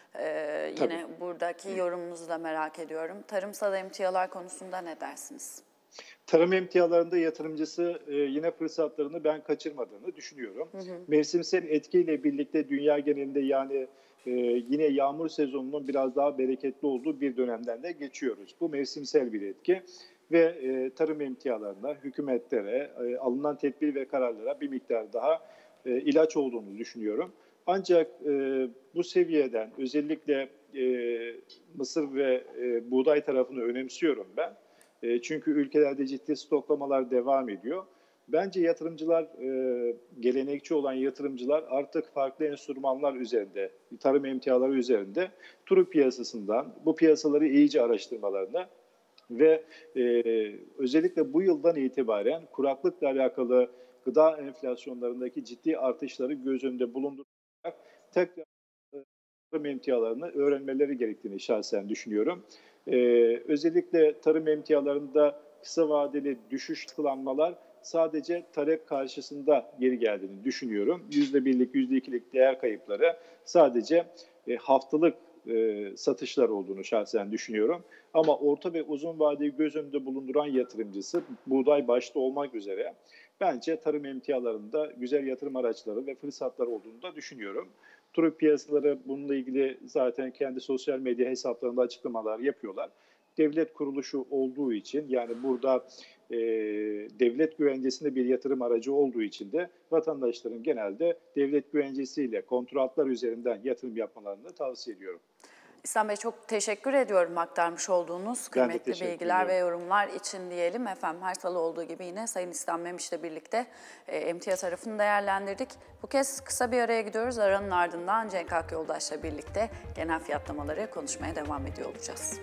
yine buradaki yorumunuzu da merak ediyorum. Tarımsal emtialar konusunda ne dersiniz? Tarım emtialarında yatırımcısı yine fırsatlarını ben kaçırmadığını düşünüyorum. Mevsimsel etkiyle birlikte dünya genelinde yani yine yağmur sezonunun biraz daha bereketli olduğu bir dönemden de geçiyoruz. Bu mevsimsel bir etki ve tarım emtialarına, hükümetlere, alınan tedbir ve kararlara bir miktar daha ilaç olduğunu düşünüyorum. Ancak bu seviyeden özellikle mısır ve buğday tarafını önemsiyorum ben. Çünkü ülkelerde ciddi stoklamalar devam ediyor. Bence yatırımcılar, gelenekçi olan yatırımcılar artık farklı enstrümanlar üzerinde, tarım emtiaları üzerinde TURU piyasasından bu piyasaları iyice araştırmalarına ve özellikle bu yıldan itibaren kuraklıkla alakalı gıda enflasyonlarındaki ciddi artışları göz önünde bulundurarak tekrar tarım emtialarını öğrenmeleri gerektiğini şahsen düşünüyorum. Özellikle tarım emtialarında kısa vadeli düşüş kılanmalar sadece talep karşısında geri geldiğini düşünüyorum. %1'lik, %2'lik değer kayıpları sadece haftalık satışlar olduğunu şahsen düşünüyorum. Ama orta ve uzun vadeyi göz önünde bulunduran yatırımcısı, buğday başta olmak üzere, bence tarım emtialarında güzel yatırım araçları ve fırsatlar olduğunu da düşünüyorum. TURU piyasaları bununla ilgili zaten kendi sosyal medya hesaplarında açıklamalar yapıyorlar. Devlet kuruluşu olduğu için, yani burada devlet güvencesinde bir yatırım aracı olduğu için de vatandaşların genelde devlet güvencesiyle kontratlar üzerinden yatırım yapmalarını tavsiye ediyorum. İhsan Bey, çok teşekkür ediyorum aktarmış olduğunuz kıymetli bilgiler ve yorumlar için diyelim. Efendim, her salı olduğu gibi yine Sayın İhsan Memiş'le birlikte emtia tarafını değerlendirdik. Bu kez kısa bir araya gidiyoruz. Aranın ardından Cenk Akyoldaş'la birlikte genel fiyatlamaları konuşmaya devam ediyor olacağız.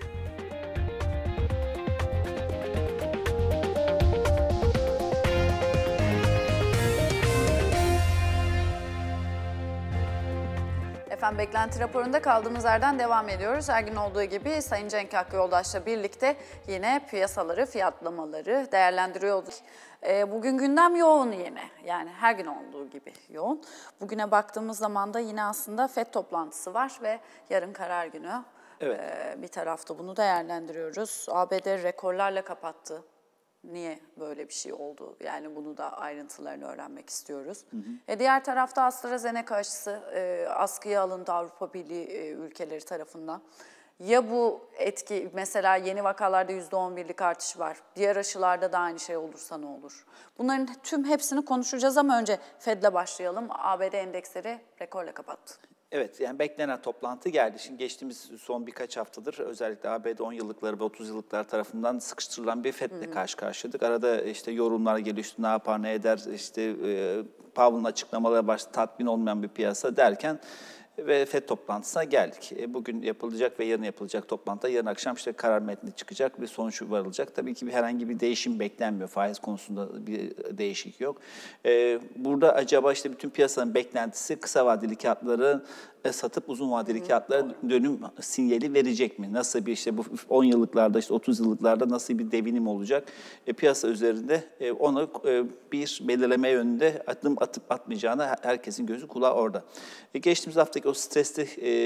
Efendim, beklenti raporunda kaldığımız yerden devam ediyoruz. Her gün olduğu gibi Sayın Cenk Akyoldaş'la birlikte yine piyasaları, fiyatlamaları değerlendiriyor olduk. Bugün gündem yoğun yine. Yani her gün olduğu gibi yoğun. Bugüne baktığımız zaman da yine aslında FED toplantısı var ve yarın karar günü. Evet. Bir tarafta bunu değerlendiriyoruz. ABD rekorlarla kapattı. Niye böyle bir şey oldu? Yani bunu da ayrıntılarını öğrenmek istiyoruz. Diğer tarafta AstraZeneca aşısı askıya alındı Avrupa Birliği ülkeleri tarafından. Ya bu etki, mesela yeni vakalarda %11'lik artış var. Diğer aşılarda da aynı şey olursa ne olur? Bunların hepsini konuşacağız ama önce Fed'le başlayalım. ABD endeksleri rekorla kapattı. Evet, yani beklenen toplantı geldi. Şimdi geçtiğimiz son birkaç haftadır özellikle ABD 10 yıllıkları ve 30 yıllıklar tarafından sıkıştırılan bir FED'le karşı karşıyaydık. Arada işte yorumlar geliyor, işte ne yapar, ne eder, işte Powell'ın açıklamaları başta tatmin olmayan bir piyasa derken ve FED toplantısına geldik. Bugün yapılacak ve yarın yapılacak toplantıda yarın akşam işte karar metni çıkacak, bir sonuç varılacak. Tabii ki herhangi bir değişim beklenmiyor. Faiz konusunda bir değişiklik yok. Burada acaba işte bütün piyasanın beklentisi kısa vadeli kağıtları satıp uzun vadeli kağıtlara dönüm sinyali verecek mi? Nasıl bir işte bu 10 yıllıklarda, işte 30 yıllıklarda nasıl bir devinim olacak? Piyasa üzerinde onu bir belirleme yönünde adım atıp atmayacağına herkesin gözü kulağı orada. Geçtiğimiz haftaki o stresli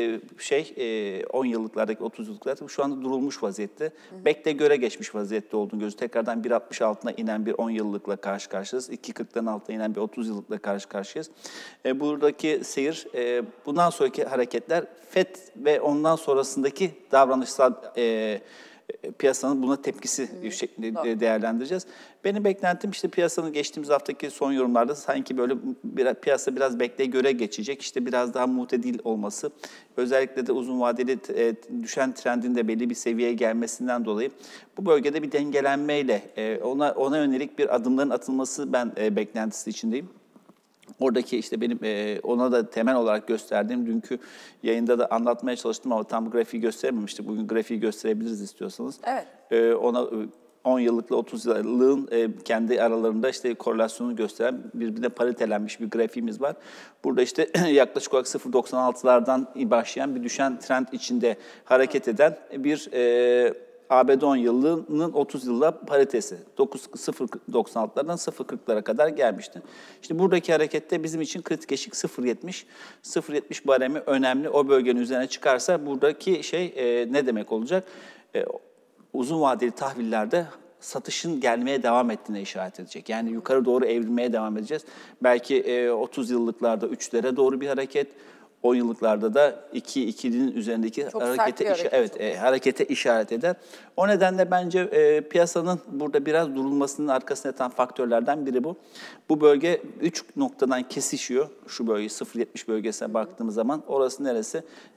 10 yıllıklardaki 30 yıllıklarda şu anda durulmuş vaziyette. Bekle göre geçmiş vaziyette olduğunu gözü. Tekrardan 1.60 altına inen bir 10 yıllıkla karşı karşıyayız. 2.40'ların altına inen bir 30 yıllıkla karşı karşıyayız. Buradaki seyir bundan sonraki hareketler FED ve ondan sonrasındaki davranışsal piyasanın buna tepkisi şeklinde değerlendireceğiz. Benim beklentim işte piyasanın geçtiğimiz haftaki son yorumlarda sanki böyle piyasa biraz bekle göre geçecek. İşte biraz daha mutedil olması, özellikle de uzun vadeli düşen trendin de belli bir seviyeye gelmesinden dolayı bu bölgede bir dengelenmeyle ona yönelik bir adımların atılması ben beklentisi içindeyim. Oradaki işte benim ona da temel olarak gösterdiğim, dünkü yayında da anlatmaya çalıştım ama tam grafiği gösterememiştik. Bugün grafiği gösterebiliriz istiyorsanız. Evet. Ona 10 yıllıkla 30 yıllığın kendi aralarında işte korelasyonunu gösteren birbirine paritelenmiş bir grafiğimiz var. Burada işte yaklaşık olarak 0.96'lardan başlayan bir düşen trend içinde hareket eden bir ABD 10 yıllığının 30 yılla paritesi 0.96'lardan 0.40'lara kadar gelmişti. İşte buradaki harekette bizim için kritik eşik 0.70. 0.70 baremi önemli. O bölgenin üzerine çıkarsa buradaki ne demek olacak? Uzun vadeli tahvillerde satışın gelmeye devam ettiğine işaret edecek. Yani yukarı doğru evrilmeye devam edeceğiz. Belki 30 yıllıklarda 3'lere doğru bir hareket, 10 yıllıklarda da 2'nin üzerindeki harekete işaret eder. O nedenle bence piyasanın burada biraz durulmasının arkasında yatan faktörlerden biri bu. Bu bölge 3 noktadan kesişiyor. Şu bölge 0.70 bölgesine baktığımız zaman orası neresi?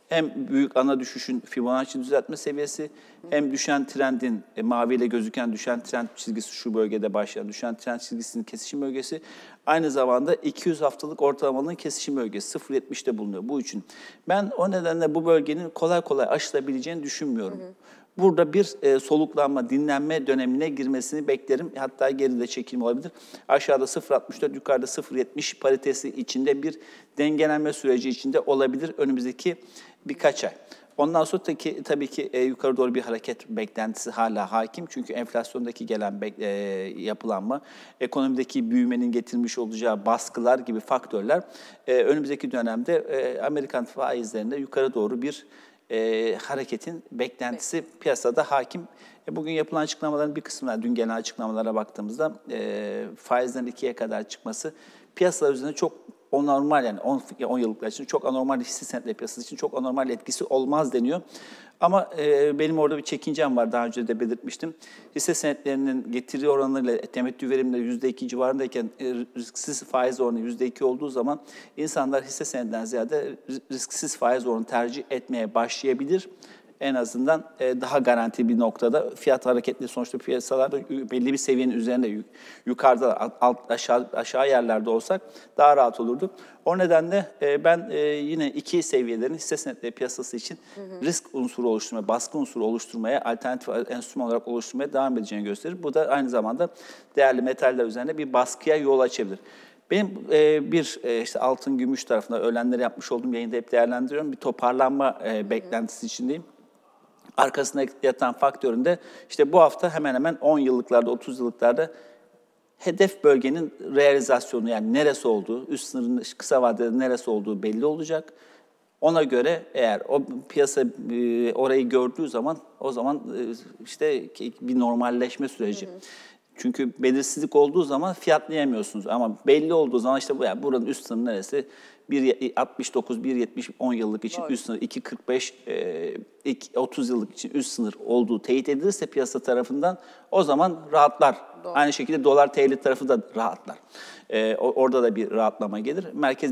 hem büyük ana düşüşün Fibonacci düzeltme seviyesi, hem düşen trendin, maviyle gözüken düşen trend çizgisi, şu bölgede başlayan düşen trend çizgisinin kesişim bölgesi, aynı zamanda 200 haftalık ortalamanın kesişim bölgesi 0.70'te bulunuyor bu için. Ben o nedenle bu bölgenin kolay kolay aşılabileceğini düşünmüyorum. Burada bir soluklanma, dinlenme dönemine girmesini beklerim. Hatta geride çekilme olabilir. Aşağıda 0.64, yukarıda 0.70 paritesi içinde bir dengelenme süreci içinde olabilir önümüzdeki birkaç ay. Ondan sonra tabii ki yukarı doğru bir hareket beklentisi hala hakim. Çünkü enflasyondaki gelen yapılanma, ekonomideki büyümenin getirmiş olacağı baskılar gibi faktörler önümüzdeki dönemde Amerikan faizlerinde yukarı doğru bir hareketin beklentisi piyasada hakim. Bugün yapılan açıklamaların bir kısmına, dün gelen açıklamalara baktığımızda faizlerin 2'ye kadar çıkması piyasalar üzerinde çok anormal, yani 10 yıllıklar için çok anormal, hisse senetleri piyasası için çok anormal etkisi olmaz deniyor. Ama benim orada bir çekincem var, daha önce de belirtmiştim. Hisse senetlerinin getiri oranıyla temettü verimleri %2 civarındayken risksiz faiz oranı %2 olduğu zaman insanlar hisse senedinden ziyade risksiz faiz oranı tercih etmeye başlayabilir. En azından daha garanti bir noktada fiyat hareketli, sonuçta piyasalarda belli bir seviyenin üzerinde, yukarıda aşağı yerlerde olsak daha rahat olurdu. O nedenle ben yine iki seviyelerin hisse senetleri piyasası için risk unsuru oluşturmaya, baskı unsuru oluşturmaya, alternatif enstrüman olarak oluşturmaya devam edeceğini gösterir. Bu da aynı zamanda değerli metaller üzerinde bir baskıya yol açabilir. Benim işte altın, gümüş tarafında öğlenleri yapmış olduğum yayında hep değerlendiriyorum. Bir toparlanma beklentisi içindeyim. Arkasında yatan faktörün de işte bu hafta hemen hemen 10 yıllıklarda, 30 yıllıklarda hedef bölgenin realizasyonu, yani neresi olduğu, üst sınırın kısa vadede neresi olduğu belli olacak. Ona göre eğer o piyasa orayı gördüğü zaman, o zaman işte bir normalleşme süreci. Çünkü belirsizlik olduğu zaman fiyatlayamıyorsunuz ama belli olduğu zaman işte yani buranın üst sınırı neresi? 1.69, 1.70 10 yıllık için üst sınır, 2.45, 30 yıllık için üst sınır olduğu teyit edilirse piyasa tarafından, o zaman rahatlar. Doğru. Aynı şekilde dolar TL tarafı da rahatlar. Orada da bir rahatlama gelir.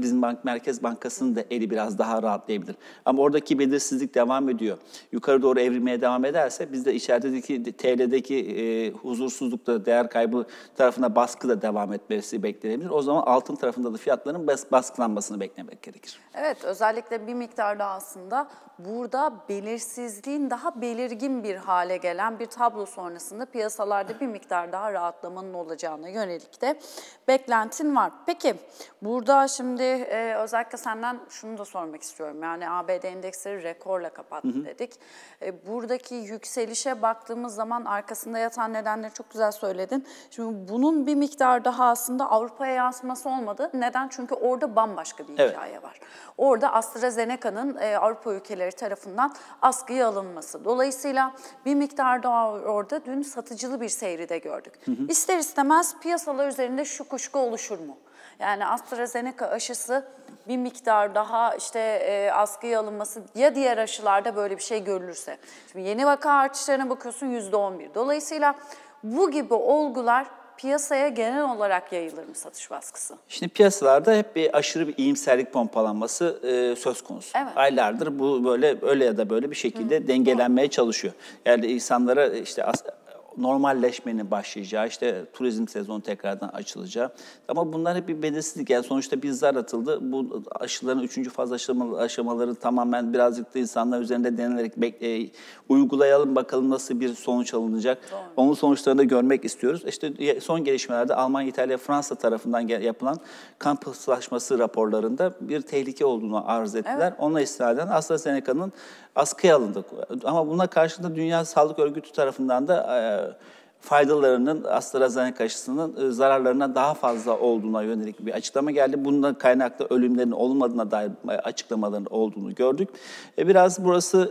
Merkez Bankası'nın da eli biraz daha rahatlayabilir. Ama oradaki belirsizlik devam ediyor. Yukarı doğru evrilmeye devam ederse bizde içerideki TL'deki huzursuzlukta, değer kaybı tarafına baskı da devam etmesi beklenebilir. O zaman altın tarafında da fiyatların baskılanmasını beklemek gerekir. Evet, özellikle bir miktar daha aslında burada belirsizliğin daha belirgin bir hale gelen bir tablo sonrasında piyasalarda bir miktar daha rahatlamanın olacağına yönelik de beklentin var. Peki burada şimdi özellikle senden şunu da sormak istiyorum. Yani ABD endeksleri rekorla kapattı dedik. Buradaki yükselişe baktığımız zaman arkasında yatan nedenleri çok güzel söyledin. Şimdi bunun bir miktar daha aslında Avrupa'ya yansıması olmadı. Neden? Çünkü orada bambaşka bir hikaye var. Orada AstraZeneca'nın Avrupa ülkeleri tarafından askıya alınması. Dolayısıyla bir miktar daha orada dün satıcılı bir seyri de gördük. İster istemez piyasalar üzerinde şu kuşku oluşur mu? Yani AstraZeneca aşısı bir miktar daha işte askıya alınması, ya diğer aşılarda böyle bir şey görülürse. Şimdi yeni vaka artışlarına bakıyorsun %11. Dolayısıyla bu gibi olgular piyasaya genel olarak yayılır mı, satış baskısı? Şimdi piyasalarda hep bir aşırı bir iyimserlik pompalanması söz konusu. Evet. Aylardır bu böyle öyle ya da böyle bir şekilde dengelenmeye çalışıyor. Yani insanlara işte normalleşmenin başlayacağı, işte turizm sezonu tekrardan açılacağı. Ama bunlar hep bir belirsizlik. Yani sonuçta bir zar atıldı. Bu aşıların 3. faz aşamaları tamamen birazcık da insanlar üzerinde denenerek uygulayalım, bakalım nasıl bir sonuç alınacak. Doğru. Onun sonuçlarını da görmek istiyoruz. İşte son gelişmelerde Almanya, İtalya, Fransa tarafından yapılan kampüslaşması raporlarında bir tehlike olduğunu arz ettiler. Evet. Ona istinaden AstraZeneca'nın askıya alındı. Ama buna karşılık Dünya Sağlık Örgütü tarafından da faydalarının AstraZeneca aşısının zararlarına daha fazla olduğuna yönelik bir açıklama geldi. Bundan kaynaklı ölümlerin olmadığına dair açıklamaların olduğunu gördük. Biraz burası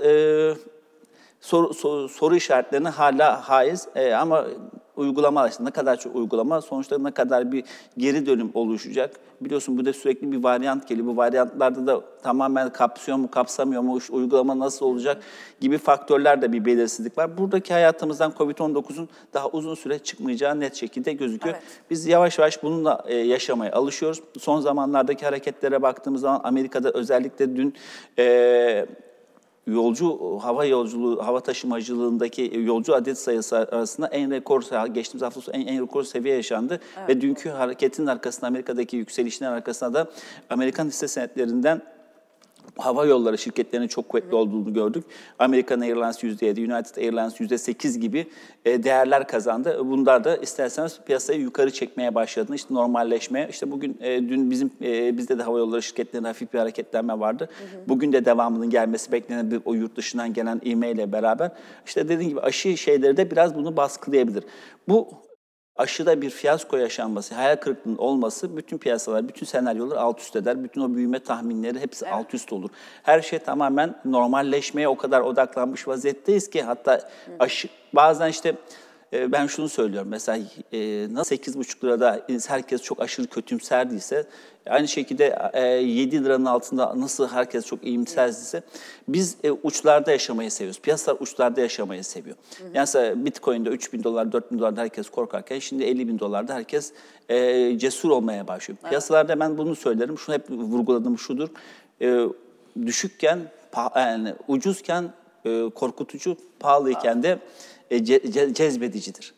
soru işaretlerine hala haiz ama uygulama, ne kadar çok uygulama, sonuçta ne kadar bir geri dönüm oluşacak. Biliyorsun burada sürekli bir varyant geliyor. Bu varyantlarda da tamamen kapsıyor mu, kapsamıyor mu, uygulama nasıl olacak gibi faktörlerde bir belirsizlik var. Buradaki hayatımızdan COVID-19'un daha uzun süre çıkmayacağı net şekilde gözüküyor. Evet. Biz yavaş yavaş bununla yaşamaya alışıyoruz. Son zamanlardaki hareketlere baktığımız zaman Amerika'da özellikle dün hava yolculuğu, hava taşımacılığındaki yolcu adet sayısı arasında geçtiğimiz hafta sonu en rekor seviye yaşandı. Evet. Ve dünkü hareketin arkasında, Amerika'daki yükselişlerin arkasında da Amerikan hisse senetlerinden hava yolları şirketlerinin çok kuvvetli olduğunu gördük. American Airlines %7, United Airlines %8 gibi değerler kazandı. Bunlar da isterseniz piyasayı yukarı çekmeye başladı. İşte normalleşmeye. İşte bugün dün bizde de hava yolları şirketlerinde hafif bir hareketlenme vardı. Bugün de devamının gelmesi beklenen o yurt dışından gelen ivmeyle beraber. İşte dediğim gibi aşı şeyleri de biraz bunu baskılayabilir. Bu aşıda bir fiyasko yaşanması, hayal kırıklığının olması bütün piyasalar, bütün senaryoları alt üst eder. Bütün o büyüme tahminleri hepsi alt üst olur. Her şey tamamen normalleşmeye o kadar odaklanmış vaziyetteyiz ki hatta bazen işte ben şunu söylüyorum mesela nasıl 8,5 lirada herkes çok aşırı kötümserdiyse aynı şekilde 7 liranın altında nasıl herkes çok iyimserziyse biz uçlarda yaşamayı seviyoruz. Piyasalar uçlarda yaşamayı seviyor. Yani mesela Bitcoin'de $3.000, $4.000 herkes korkarken şimdi $50.000 herkes cesur olmaya başlıyor. Evet. Piyasalarda ben bunu söylerim. Şunu hep vurguladığım şudur. Düşükken, yani ucuzken korkutucu, pahalıyken de cezbedicidir.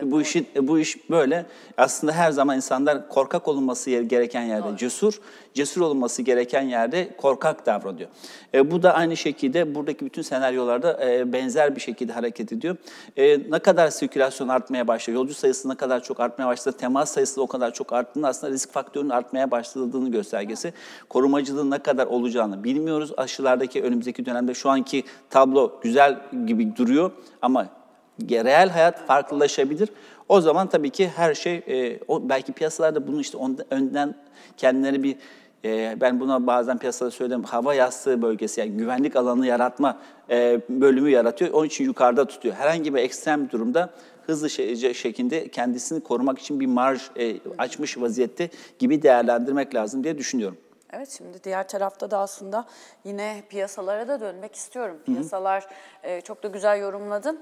Bu iş böyle. Aslında her zaman insanlar korkak olunması gereken yerde cesur olunması gereken yerde korkak davranıyor. Bu da aynı şekilde buradaki bütün senaryolarda benzer bir şekilde hareket ediyor. Ne kadar sirkülasyon artmaya başlıyor, yolcu sayısı ne kadar çok artmaya başladı, temas sayısı o kadar çok arttığında aslında risk faktörünün artmaya başladığını göstergesi. Korumacılığın ne kadar olacağını bilmiyoruz. Aşılardaki önümüzdeki dönemde şu anki tablo güzel gibi duruyor ama reel hayat farklılaşabilir. O zaman tabii ki her şey, belki piyasalarda bunu işte önden kendileri bir, ben buna bazen piyasada söylüyorum, hava yastığı bölgesi yani güvenlik alanı yaratma bölümü yaratıyor. Onun için yukarıda tutuyor. Herhangi bir ekstrem bir durumda hızlı şekilde kendisini korumak için bir marj açmış vaziyette gibi değerlendirmek lazım diye düşünüyorum. Evet, şimdi diğer tarafta da aslında yine piyasalara da dönmek istiyorum. Piyasalar çok da güzel yorumladın.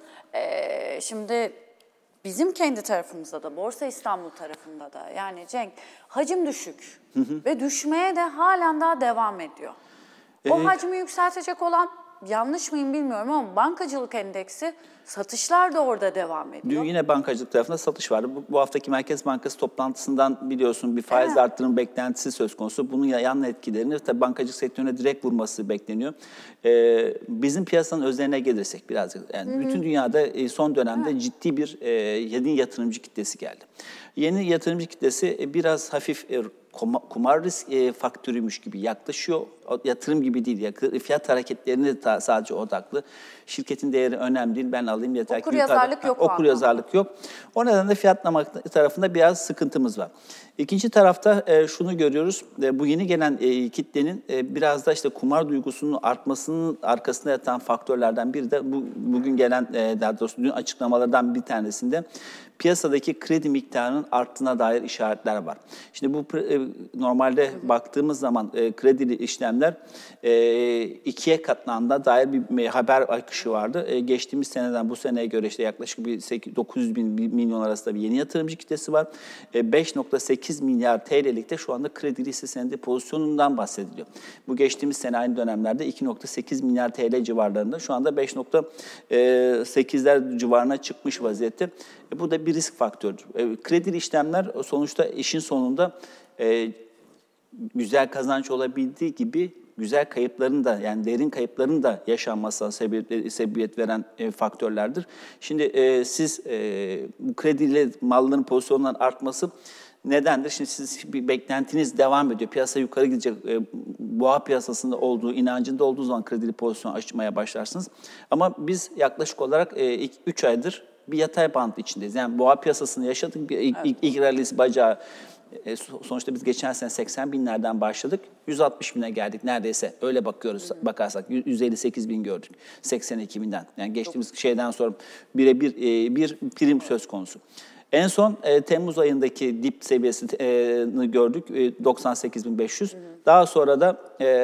Şimdi bizim kendi tarafımızda da, Borsa İstanbul tarafında da yani Cenk hacim düşük ve düşmeye de halen daha devam ediyor. O hacmi yükseltecek olan, yanlış mıyım bilmiyorum ama bankacılık endeksi satışlar da orada devam ediyor. Dün yine bankacılık tarafında satış vardı. Bu haftaki Merkez Bankası toplantısından biliyorsun bir faiz artırım beklentisi söz konusu. Bunun yan etkilerini tabii bankacılık sektörüne direkt vurması bekleniyor. Bizim piyasanın özeline gelirsek birazcık. Yani bütün dünyada son dönemde ciddi bir yeni yatırımcı kitlesi geldi. Yeni yatırımcı kitlesi biraz hafif kumar risk faktörüymüş gibi yaklaşıyor. Yatırım gibi değil. Fiyat hareketlerine de sadece odaklı. Şirketin değeri önemli değil. Ben alayım yeter ki okuryazarlık yok. Okuryazarlık yok. O nedenle fiyatlama tarafında biraz sıkıntımız var. İkinci tarafta şunu görüyoruz. Bu yeni gelen kitlenin biraz da işte kumar duygusunun artmasının arkasında yatan faktörlerden biri de bugün gelen, daha doğrusu dün açıklamalardan bir tanesinde piyasadaki kredi miktarının arttığına dair işaretler var. Şimdi bu normalde baktığımız zaman kredili işlemler 2'ye katlandığına dair bir haber akışı vardı. Geçtiğimiz seneden bu seneye göre işte yaklaşık bir 900 milyon arasında bir yeni yatırımcı kitlesi var. 5,8 milyar TL'lik de şu anda kredili hisse senedi pozisyonundan bahsediliyor. Bu geçtiğimiz sene aynı dönemlerde 2,8 milyar TL civarlarında, şu anda 5,8'ler civarına çıkmış vaziyette. Bu da bir risk faktörüdür. Kredili işlemler sonuçta işin sonunda güzel kazanç olabildiği gibi güzel kayıpların da, yani derin kayıpların da yaşanmasına sebebiyet veren faktörlerdir. Şimdi siz bu krediyle malların pozisyonlarının artması nedendir? Şimdi siz bir beklentiniz devam ediyor. Piyasa yukarı gidecek. Boğa piyasasında olduğu inancında olduğu zaman kredili pozisyon açmaya başlarsınız. Ama biz yaklaşık olarak 3 aydır bir yatay bant içindeyiz. Yani boğa piyasasını yaşadık. İlk rallisi bacağı. Sonuçta biz geçen sene 80 binlerden başladık. 160 bine geldik neredeyse. Öyle bakıyoruz, bakarsak. 158 bin gördük 82 binden. Yani geçtiğimiz şeyden sonra bir prim söz konusu. En son Temmuz ayındaki dip seviyesini gördük. 98.500. Daha sonra da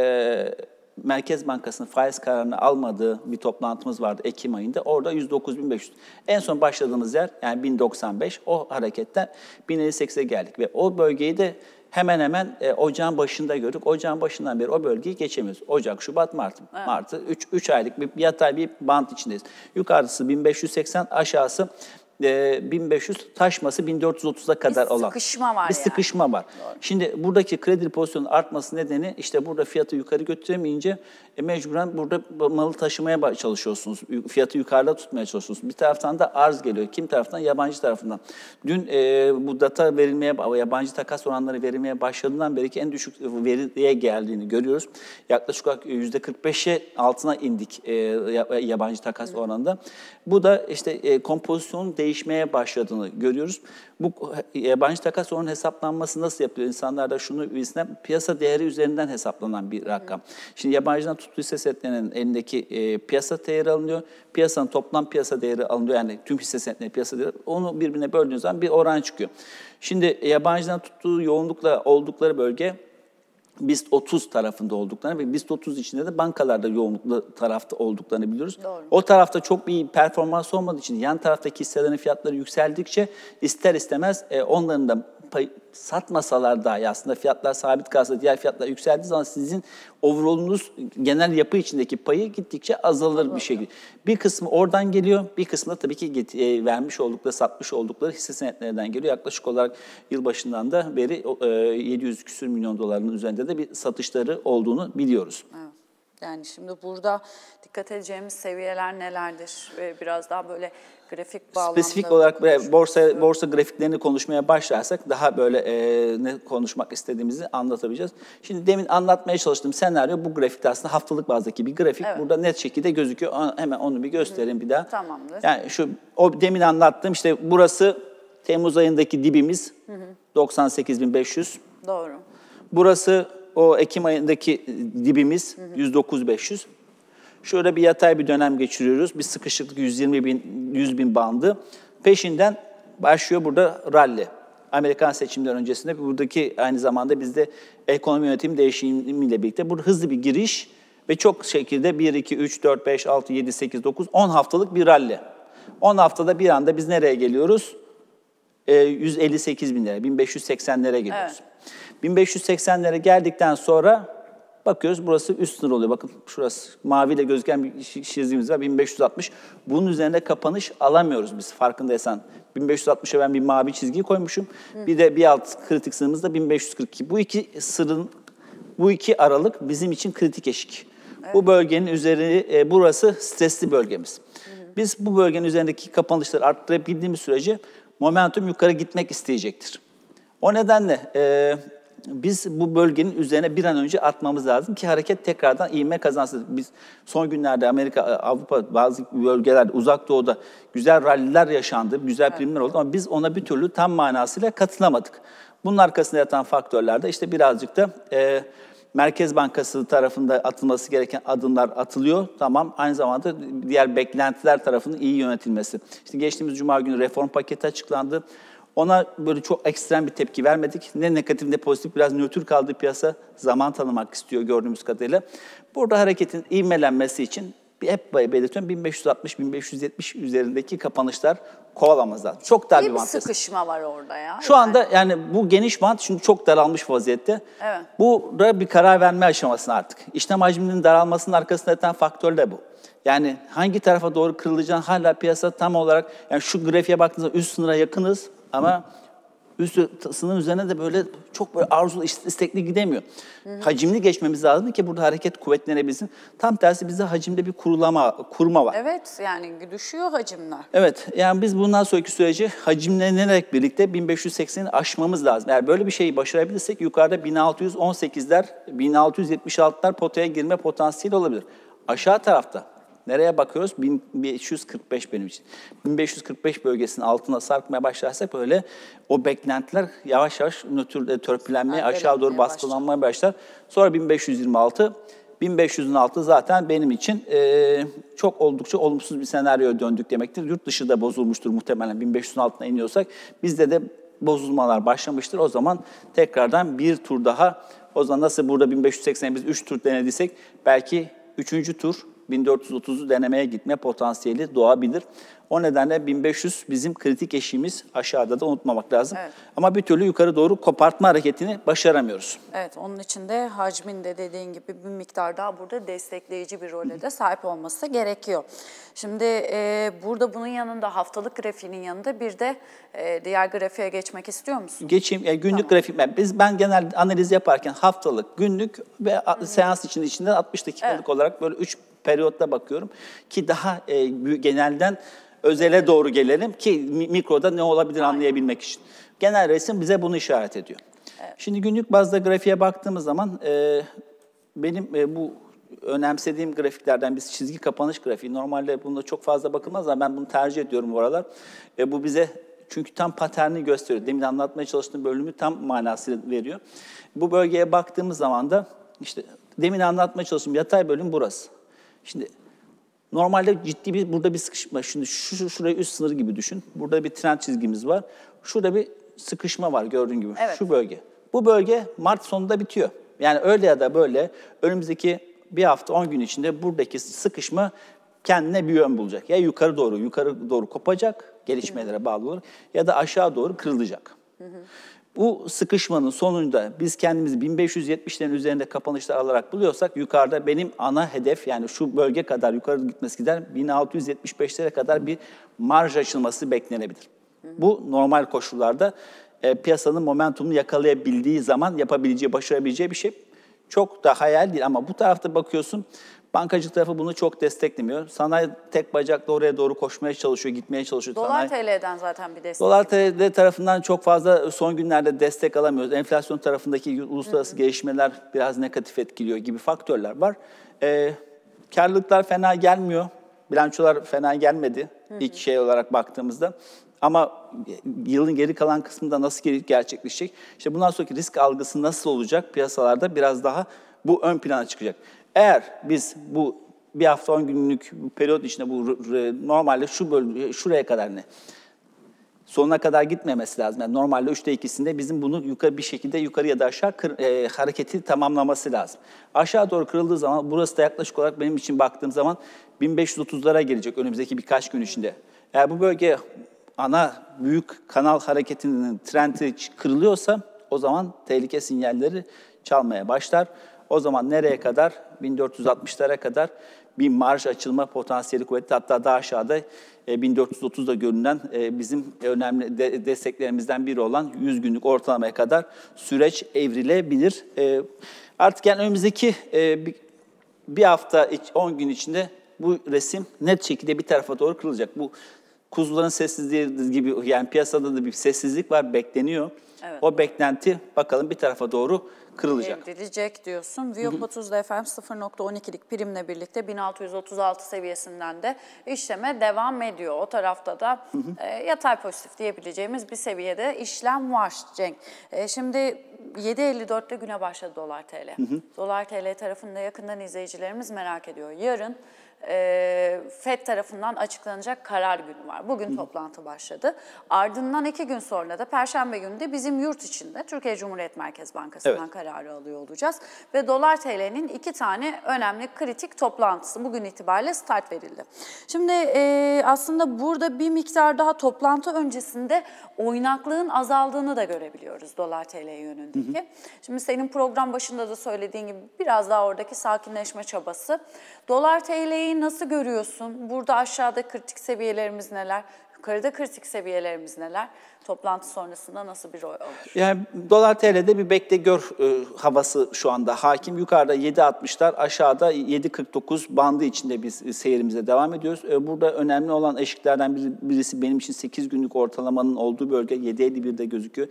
Merkez Bankası'nın faiz kararını almadığı bir toplantımız vardı Ekim ayında. Orada 109.500. En son başladığımız yer yani 1095. O hareketten 1058'e geldik ve o bölgeyi de hemen hemen ocağın başında gördük. Ocağın başından beri o bölgeyi geçemiyoruz. Ocak, Şubat, Mart. Evet. Mart'ı 3 aylık bir yatay bir bant içindeyiz. Yukarısı 1580, aşağısı 1500, taşması 1430'a kadar olan. Bir sıkışma var Bir sıkışma var. Doğru. Şimdi buradaki kredi pozisyonunun artması nedeni işte burada fiyatı yukarı götüremeyince mecburen burada malı taşımaya çalışıyorsunuz. Fiyatı yukarıda tutmaya çalışıyorsunuz. Bir taraftan da arz geliyor. Kim tarafından? Yabancı tarafından. Dün bu data verilmeye, yabancı takas oranları verilmeye başladığından beri ki en düşük veriye geldiğini görüyoruz. Yaklaşık olarak %45'e altına indik yabancı takas oranında. Bu da işte kompozisyonun değişmeye başladığını görüyoruz. Bu yabancı takas oranının hesaplanması nasıl yapılıyor? İnsanlar da şunu bilsinler, piyasa değeri üzerinden hesaplanan bir rakam. Şimdi yabancıdan tuttuğu hisse senetlerinin elindeki piyasa değeri alınıyor. Piyasanın toplam piyasa değeri alınıyor. Yani tüm hisse senetleri piyasa değeri. Onu birbirine böldüğünüz zaman bir oran çıkıyor. Şimdi yabancıdan tuttuğu yoğunlukla oldukları bölge BIST 30 tarafında olduklarını ve BIST 30 içinde de bankalarda yoğunluklu tarafta olduklarını biliyoruz. Doğru. O tarafta çok bir performans olmadığı için yan taraftaki hisselerin fiyatları yükseldikçe ister istemez onların da satmasalar dahi aslında fiyatlar sabit kalsa diğer fiyatlar yükseldiği zaman sizin overall'unuz genel yapı içindeki payı gittikçe azalır bir şekilde. Bir kısmı oradan geliyor, bir kısmı da tabii ki vermiş oldukları, satmış oldukları hisse senetlerinden geliyor. Yaklaşık olarak yılbaşından da beri 700 küsür milyon doların üzerinde de bir satışları olduğunu biliyoruz. Evet. Yani şimdi burada dikkat edeceğimiz seviyeler nelerdir? Biraz daha böyle grafik bağlamda. Spesifik olarak borsa grafiklerini konuşmaya başlarsak daha böyle ne konuşmak istediğimizi anlatabileceğiz. Şimdi demin anlatmaya çalıştığım senaryo bu grafikte aslında haftalık bazdaki bir grafik. Evet. Burada net şekilde gözüküyor. Hemen onu bir göstereyim bir daha. Tamamdır. Yani o demin anlattığım işte burası Temmuz ayındaki dibimiz 98.500. Doğru. Burası o Ekim ayındaki dibimiz 109.500. Şöyle bir yatay bir dönem geçiriyoruz. Bir sıkışıklık 100 bin bandı. Peşinden başlıyor burada rally. Amerikan seçimleri öncesinde buradaki aynı zamanda bizde ekonomi yönetimi değişimiyle birlikte burada hızlı bir giriş ve çok şekilde 1, 2, 3, 4, 5, 6, 7, 8, 9, 10 haftalık bir rally. 10 haftada bir anda biz nereye geliyoruz? 158 bin lira, 1580'lere geliyoruz. Evet. 1580'lere geldikten sonra bakıyoruz burası üst sınır oluyor. Bakın şurası maviyle gözüken bir çizgimiz var 1560. Bunun üzerinde kapanış alamıyoruz biz farkındaysan. 1560'a ben bir mavi çizgi koymuşum. Bir de bir alt kritik sınırımız da 1542. Bu iki aralık bizim için kritik eşik. Evet. Bu bölgenin üzeri burası stresli bölgemiz. Biz bu bölgenin üzerindeki kapanışları arttırabildiğimiz sürece momentum yukarı gitmek isteyecektir. O nedenle biz bu bölgenin üzerine bir an önce atmamız lazım ki hareket tekrardan ivme kazansın. Biz son günlerde Amerika, Avrupa, bazı bölgeler, Uzak Doğu'da güzel ralliler yaşandı, güzel primler oldu ama biz ona bir türlü tam manasıyla katılamadık. Bunun arkasında yatan faktörler de işte birazcık da Merkez Bankası tarafında atılması gereken adımlar atılıyor. Tamam. Aynı zamanda diğer beklentiler tarafının iyi yönetilmesi. İşte geçtiğimiz Cuma günü reform paketi açıklandı. Ona böyle çok ekstrem bir tepki vermedik. Ne negatif ne pozitif, biraz nötr kaldığı piyasa zaman tanımak istiyor gördüğümüz kadarıyla. Burada hareketin ivmelenmesi için hep belirtiyorum 1560-1570 üzerindeki kapanışlar kovalamamız lazım. Çok dar bir bant. Bir sıkışma var orada ya. Şu anda yani bu geniş bant şimdi çok daralmış vaziyette. Evet. Burada bir karar verme aşamasında artık. İşlem hacminin daralmasının arkasında yatan faktör de bu. Yani hangi tarafa doğru kırılacağını hala piyasa tam olarak, yani şu grafiğe baktığınızda üst sınıra yakınız ama üst sınırın üzerine de böyle çok böyle arzulu, istekli gidemiyor. Hacimli geçmemiz lazım ki burada hareket kuvvetlenebilsin. Tam tersi bizde hacimde bir kurma var. Evet, yani düşüyor hacimler. Evet, yani biz bundan sonraki süreci hacimlenerek birlikte 1580'i aşmamız lazım. Eğer böyle bir şeyi başarabilirsek yukarıda 1618'ler, 1676'lar potaya girme potansiyeli olabilir. Aşağı tarafta nereye bakıyoruz? 1545 benim için. 1545 bölgesinin altına sarkmaya başlarsak böyle o beklentiler yavaş yavaş törpülenmeye, aşağı doğru baskılanmaya başlar. Sonra 1526, 1500'ün altı zaten benim için çok oldukça olumsuz bir senaryoya döndük demektir. Yurt dışı da bozulmuştur muhtemelen 1500'ün altına iniyorsak. Bizde de bozulmalar başlamıştır. O zaman tekrardan bir tur daha, o zaman nasıl burada 1580'e biz 3 tur denediysek belki 3. tur 1430'u denemeye gitme potansiyeli doğabilir. O nedenle 1500 bizim kritik eşiğimiz, aşağıda da unutmamak lazım. Evet. Ama bir türlü yukarı doğru kopartma hareketini başaramıyoruz. Evet, onun için de hacmin de dediğin gibi bir miktar daha burada destekleyici bir role de sahip olması gerekiyor. Şimdi burada bunun yanında, haftalık grafiğinin yanında bir de diğer grafiğe geçmek istiyor musun? Geçeyim. Günlük grafik. Ben genel analiz yaparken haftalık, günlük ve seans içinde 60 dakikalık olarak böyle 3 periyotta bakıyorum ki daha genelden özele doğru gelelim ki mikroda ne olabilir anlayabilmek için. Genel resim bize bunu işaret ediyor. Evet. Şimdi günlük bazda grafiğe baktığımız zaman benim bu önemsediğim grafiklerden biz çizgi kapanış grafiği. Normalde bunda çok fazla bakılmaz ama ben bunu tercih ediyorum bu aralar. Bu bize çünkü tam paterni gösteriyor. Demin anlatmaya çalıştığım bölümü tam manasını veriyor. Bu bölgeye baktığımız zaman da işte demin anlatmaya çalıştığım yatay bölüm burası. Şimdi normalde ciddi burada bir sıkışma. Şimdi şurayı üst sınır gibi düşün. Burada bir trend çizgimiz var. Şurada bir sıkışma var gördüğün gibi. Evet. Şu bölge. Bu bölge Mart sonunda bitiyor. Yani öyle ya da böyle önümüzdeki bir hafta 10 gün içinde buradaki sıkışma kendine bir yön bulacak. Ya yukarı doğru kopacak gelişmelere bağlı olarak ya da aşağı doğru kırılacak. Bu sıkışmanın sonunda biz kendimizi 1570'lerin üzerinde kapanışlar alarak buluyorsak yukarıda benim ana hedef yani şu bölge kadar yukarı gitmesi gider 1675'lere kadar bir marj açılması beklenebilir. Bu normal koşullarda piyasanın momentumunu yakalayabildiği zaman başarabileceği bir şey. Çok da hayal değil ama bu tarafta bakıyorsun bankacılık tarafı bunu çok desteklemiyor. Sanayi tek bacakla oraya doğru koşmaya çalışıyor, gitmeye çalışıyor. Dolar TL'den zaten bir destek. Dolar TL tarafından çok fazla son günlerde destek alamıyoruz. Enflasyon tarafındaki uluslararası gelişmeler biraz negatif etkiliyor gibi faktörler var. Karlılıklar fena gelmiyor. Bilançolar fena gelmedi ilk şey olarak baktığımızda. Ama yılın geri kalan kısmında nasıl gerçekleşecek? İşte bundan sonraki risk algısı nasıl olacak piyasalarda biraz daha bu ön plana çıkacak. Eğer biz bu bir hafta 10 günlük periyot içinde bu normalde şuraya kadar sonuna kadar gitmemesi lazım. Yani normalde 3'te 2'sinde bizim bunu bir şekilde yukarı ya da aşağı hareketi tamamlaması lazım. Aşağı doğru kırıldığı zaman burası da yaklaşık olarak benim için baktığım zaman 1530'lara gelecek önümüzdeki birkaç gün içinde. Eğer bu bölge ana büyük kanal hareketinin trendi kırılıyorsa o zaman tehlike sinyalleri çalmaya başlar. O zaman nereye kadar? 1460'lara kadar bir marj açılma potansiyeli kuvvetli. Hatta daha aşağıda 1430'da görünen bizim önemli desteklerimizden biri olan 100 günlük ortalamaya kadar süreç evrilebilir. Artık yani önümüzdeki bir hafta 10 gün içinde bu resim net şekilde bir tarafa doğru kırılacak. Bu kuzuların sessizliği gibi yani piyasada da bir sessizlik var, bekleniyor. Evet. O beklenti bakalım bir tarafa doğru kırılacak. Evrilecek diyorsun. Viyop 30'da efendim 0.12'lik primle birlikte 1636 seviyesinden de işleme devam ediyor. O tarafta da yatay pozitif diyebileceğimiz bir seviyede işlem var Cenk. Şimdi 7.54'te güne başladı Dolar TL. Dolar TL tarafında yakından izleyicilerimiz merak ediyor. Yarın FED tarafından açıklanacak karar günü var. Bugün toplantı başladı. Ardından 2 gün sonra da Perşembe günü de bizim yurt içinde Türkiye Cumhuriyet Merkez Bankası'ndan kararı alıyor olacağız. Ve Dolar TL'nin 2 tane önemli kritik toplantısı bugün itibariyle start verildi. Şimdi aslında burada bir miktar daha toplantı öncesinde oynaklığın azaldığını da görebiliyoruz Dolar TL yönündeki. Şimdi senin program başında da söylediğin gibi biraz daha oradaki sakinleşme çabası. Dolar TL'yi nasıl görüyorsun? Burada aşağıda kritik seviyelerimiz neler? Yukarıda kritik seviyelerimiz neler? Toplantı sonrasında nasıl bir rol olur? Yani Dolar TL'de bir bekle gör havası şu anda hakim. Yukarıda 7.60'lar, aşağıda 7.49 bandı içinde biz seyrimize devam ediyoruz. Burada önemli olan eşiklerden birisi benim için 8 günlük ortalamanın olduğu bölge 7.51'de gözüküyor.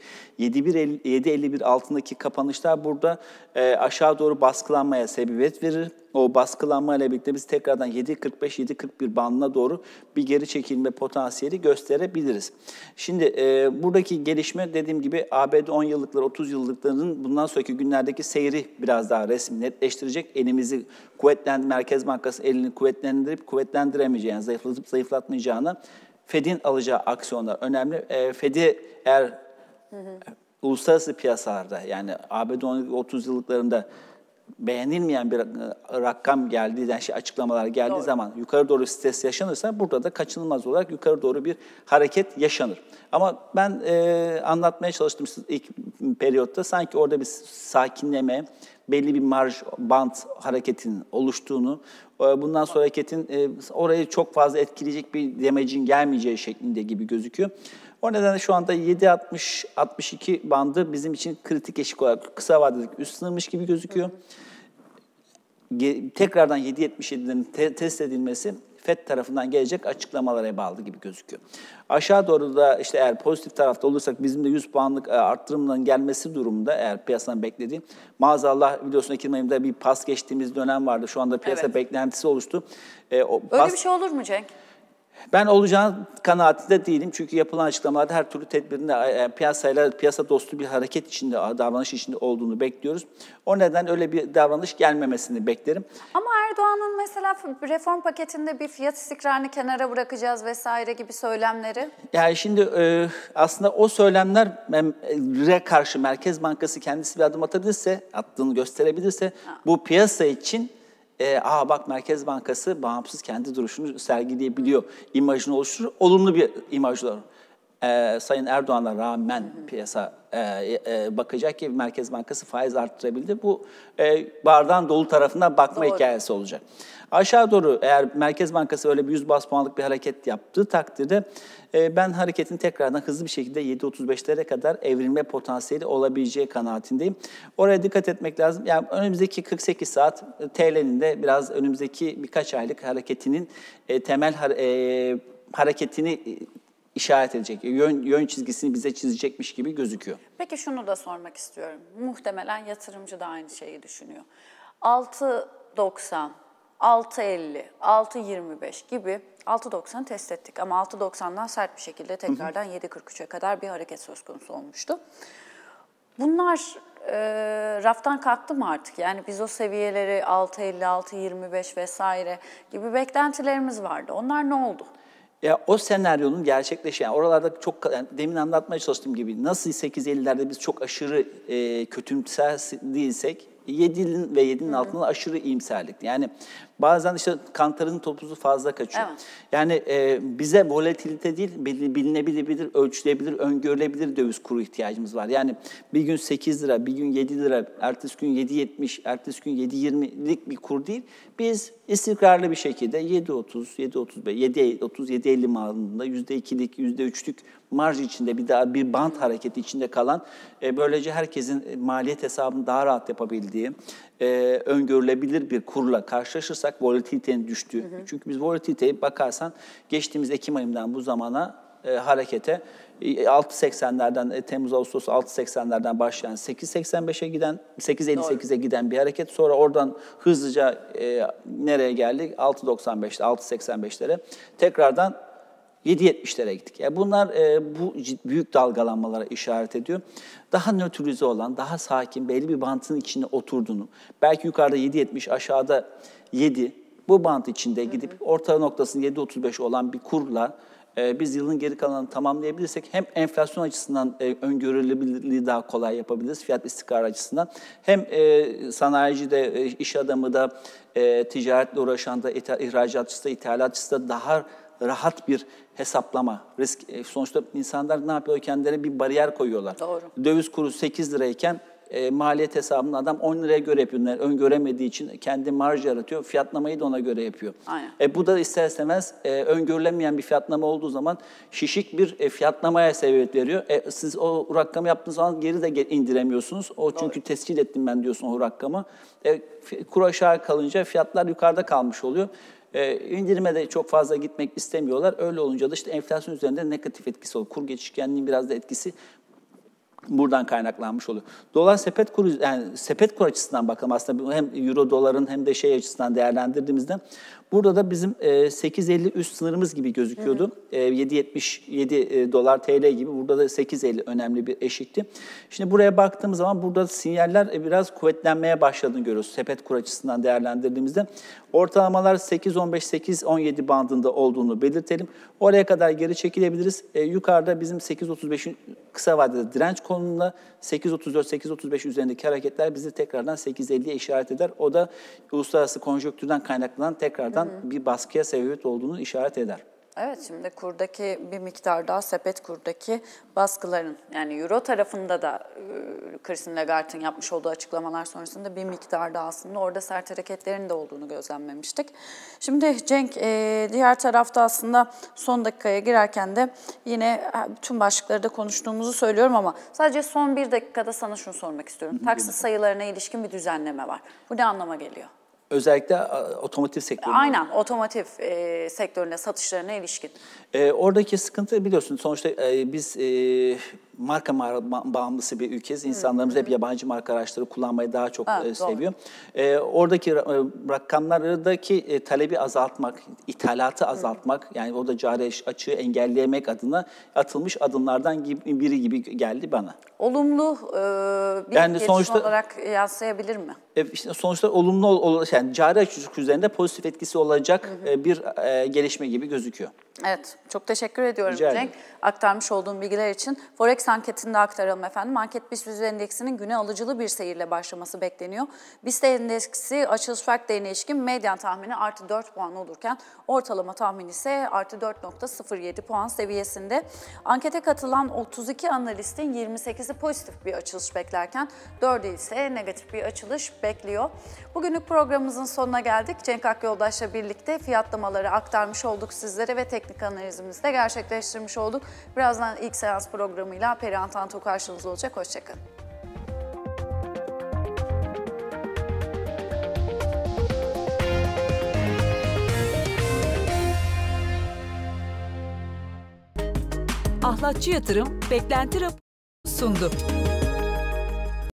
7.51 altındaki kapanışlar burada aşağı doğru baskılanmaya sebebiyet verir. O baskılanmayla birlikte biz tekrardan 7.45-7.41 bandına doğru bir geri çekilme potansiyeli gösterebiliriz. Şimdi buradaki gelişme dediğim gibi ABD 10 yıllıkları, 30 yıllıklarının bundan sonraki günlerdeki seyri biraz daha netleştirecek. Elimizi Merkez Bankası elini kuvvetlendirip kuvvetlendiremeyeceğini, zayıflatıp zayıflatmayacağına Fed'in alacağı aksiyonlar önemli. Fed'i eğer uluslararası piyasalarda yani ABD 10 30 yıllıklarında beğenilmeyen bir rakam geldiği, yani açıklamalar geldiği zaman yukarı doğru stres yaşanırsa burada da kaçınılmaz olarak yukarı doğru bir hareket yaşanır. Ama ben anlatmaya çalıştım ilk periyotta sanki orada bir sakinleme, belli bir marj band hareketinin oluştuğunu, bundan sonra hareketin orayı çok fazla etkileyecek bir demecin gelmeyeceği şeklinde gibi gözüküyor. O nedenle şu anda 7.60-62 bandı bizim için kritik eşik olarak kısa vadede üst sınırmış gibi gözüküyor. Tekrardan 7.77'lerin test edilmesi FED tarafından gelecek açıklamalara bağlı gibi gözüküyor. Aşağı doğru da işte eğer pozitif tarafta olursak bizim de 100 puanlık arttırımların gelmesi durumunda eğer piyasanın beklediği, maazallah biliyorsun Ekim ayında bir pas geçtiğimiz dönem vardı. Şu anda piyasa beklentisi oluştu. Öyle bir şey olur mu Cenk? Ben olacağını kanaatinde değilim. Çünkü yapılan açıklamalarda her türlü tedbirinde piyasa dostu bir hareket içinde, davranış içinde olduğunu bekliyoruz. O nedenle öyle bir davranış gelmemesini beklerim. Ama Erdoğan'ın mesela reform paketinde bir fiyat istikrarını kenara bırakacağız vesaire gibi söylemleri. Yani şimdi aslında o söylemlere karşı Merkez Bankası kendisi bir adım atabilirse, attığını gösterebilirse bu piyasa için bak Merkez Bankası bağımsız kendi duruşunu sergileyebiliyor imajını oluşturur. Olumlu bir imaj olur. Sayın Erdoğan'a rağmen piyasa bakacak ki Merkez Bankası faiz arttırabildi. Bu bardağın dolu tarafından bakma hikayesi olacak. Aşağı doğru eğer Merkez Bankası öyle bir 100 bas puanlık bir hareket yaptığı takdirde ben hareketin tekrardan hızlı bir şekilde 7.35'lere kadar evrilme potansiyeli olabileceği kanaatindeyim. Oraya dikkat etmek lazım. Yani önümüzdeki 48 saat TL'nin de biraz önümüzdeki birkaç aylık hareketinin temel hareketini işaret edecek, yön çizgisini bize çizecekmiş gibi gözüküyor. Peki şunu da sormak istiyorum. Muhtemelen yatırımcı da aynı şeyi düşünüyor. 6.90, 6.50, 6.25 gibi 6.90'ı test ettik ama 6.90'dan sert bir şekilde tekrardan 7.43'e kadar bir hareket söz konusu olmuştu. Bunlar raftan kalktı mı artık? Yani biz o seviyeleri 6.50, 6.25 vesaire gibi beklentilerimiz vardı. Onlar ne oldu? Ya o senaryonun gerçekleşi, yani oralarda çok demin anlatmaya çalıştığım gibi nasıl 8.50'lerde biz çok aşırı kötümser değilsek 7'nin ve 7'nin altında aşırı iyimserlik. Yani bazen işte kantarın topuzu fazla kaçıyor. Evet. Yani bize volatilite değil, bilinebilir, ölçülebilir, öngörülebilir döviz kuru ihtiyacımız var. Yani bir gün 8 lira, bir gün 7 lira, ertesi gün 7.70, ertesi gün 7.20'lik bir kur değil. Biz istikrarlı bir şekilde 7.30, 7.35, 7.30, 7.50 mağazında %2'lik, %3'lük marj içinde bir bant hareketi içinde kalan, böylece herkesin maliyet hesabını daha rahat yapabildiği, öngörülebilir bir kurla karşılaşırsak volatilitenin düştüğü. Çünkü biz volatiliteye bakarsan geçtiğimiz Ekim ayından bu zamana harekete 6.80'lerden Temmuz-Ağustos 6.80'lerden başlayan 8.85'e giden, 8.58'e giden bir hareket. Sonra oradan hızlıca nereye geldik? 6.95'te, 6.85'lere. Tekrardan 7.70'lere gittik. Yani bunlar bu büyük dalgalanmalara işaret ediyor. Daha nötralize olan, daha sakin, belli bir bantın içinde oturduğunu, belki yukarıda 7.70, aşağıda 7, bu bant içinde gidip orta noktasının 7.35 olan bir kurla biz yılın geri kalanını tamamlayabilirsek hem enflasyon açısından öngörülebilirliği daha kolay yapabiliriz, fiyat istikrarı açısından. Hem sanayici de, iş adamı da, ticaretle uğraşan da, ihracatçısı da, ithalatçısı da daha rahat bir hesaplama, risk. Sonuçta insanlar ne yapıyor? Kendilerine bir bariyer koyuyorlar. Doğru. Döviz kuru 8 lirayken maliyet hesabını adam 10 liraya göre yapıyor. Öngöremediği için kendi marj yaratıyor. Fiyatlamayı da ona göre yapıyor. Aynen. Bu da ister istemez öngörülemeyen bir fiyatlama olduğu zaman şişik bir fiyatlamaya sebebiyet veriyor. Siz o rakamı yaptığınız zaman geri de indiremiyorsunuz. O çünkü doğru, tescil ettim ben diyorsun o rakamı. Kur aşağı kalınca fiyatlar yukarıda kalmış oluyor. İndirime de çok fazla gitmek istemiyorlar. Öyle olunca da işte enflasyon üzerinde negatif etkisi oluyor. Kur geçişkenliğinin biraz da etkisi buradan kaynaklanmış oluyor. Dolar sepet kuru, yani sepet kur açısından bakalım aslında hem euro doların hem de açısından değerlendirdiğimizde Burada da bizim 8.50 üst sınırımız gibi gözüküyordu. 7.77 dolar TL gibi. Burada da 8.50 önemli bir eşikti. Şimdi buraya baktığımız zaman burada sinyaller biraz kuvvetlenmeye başladığını görüyoruz. Sepet kur açısından değerlendirdiğimizde. Ortalamalar 8.15-8.17 bandında olduğunu belirtelim. Oraya kadar geri çekilebiliriz. Yukarıda bizim 8.35'in kısa vadede direnç konumunda, 8.34-8.35 üzerindeki hareketler bizi tekrardan 8.50'ye işaret eder. O da uluslararası konjonktürden kaynaklanan tekrardan bir baskıya sebebiyet olduğunu işaret eder. Evet, şimdi kurdaki bir miktar daha sepet kurdaki baskıların, yani euro tarafında da Christine Lagarde'ın yapmış olduğu açıklamalar sonrasında bir miktar daha aslında orada sert hareketlerin de olduğunu gözlemlemiştik. Şimdi Cenk, diğer tarafta aslında son dakikaya girerken de yine tüm başlıkları da konuştuğumuzu söylüyorum ama sadece son bir dakikada sana şunu sormak istiyorum. Taksi sayılarına ilişkin bir düzenleme var. Bu ne anlama geliyor? Özellikle otomotiv sektöründe. Aynen, otomotiv sektörüne, satışlarına ilişkin. Oradaki sıkıntı biliyorsun sonuçta biz marka bağımlısı bir ülkeyiz. İnsanlarımız hep yabancı marka araçları kullanmayı daha çok seviyor. Oradaki rakamlardaki talebi azaltmak, ithalatı azaltmak, yani o da cari açığı engellemek adına atılmış adımlardan biri gibi geldi bana. Olumlu bir yani gelişme sonuçta, olarak yansıyabilir mi? İşte sonuçta olumlu, yani cari açık üzerinde pozitif etkisi olacak bir gelişme gibi gözüküyor. Evet, çok teşekkür ediyorum Cenk. Aktarmış olduğum bilgiler için. Forex anketini de aktaralım efendim. Anket BIST 100 endeksinin güne alıcılı bir seyirle başlaması bekleniyor. BIST endeksi açılış fark değerine ilişkin medyan tahmini artı 4 puan olurken ortalama tahmini ise artı 4.07 puan seviyesinde. Ankete katılan 32 analistin 28'i pozitif bir açılış beklerken 4'ü ise negatif bir açılış bekliyor. Bugünlük programımızın sonuna geldik. Cenk Akyoldaş'la birlikte fiyatlamaları aktarmış olduk sizlere ve teknik analizimizi de gerçekleştirmiş olduk. Birazdan ilk seans programıyla Perihan Tanto karşınızda olacak. Hoşçakalın. Ahlatçı Yatırım beklenti raporu sundu.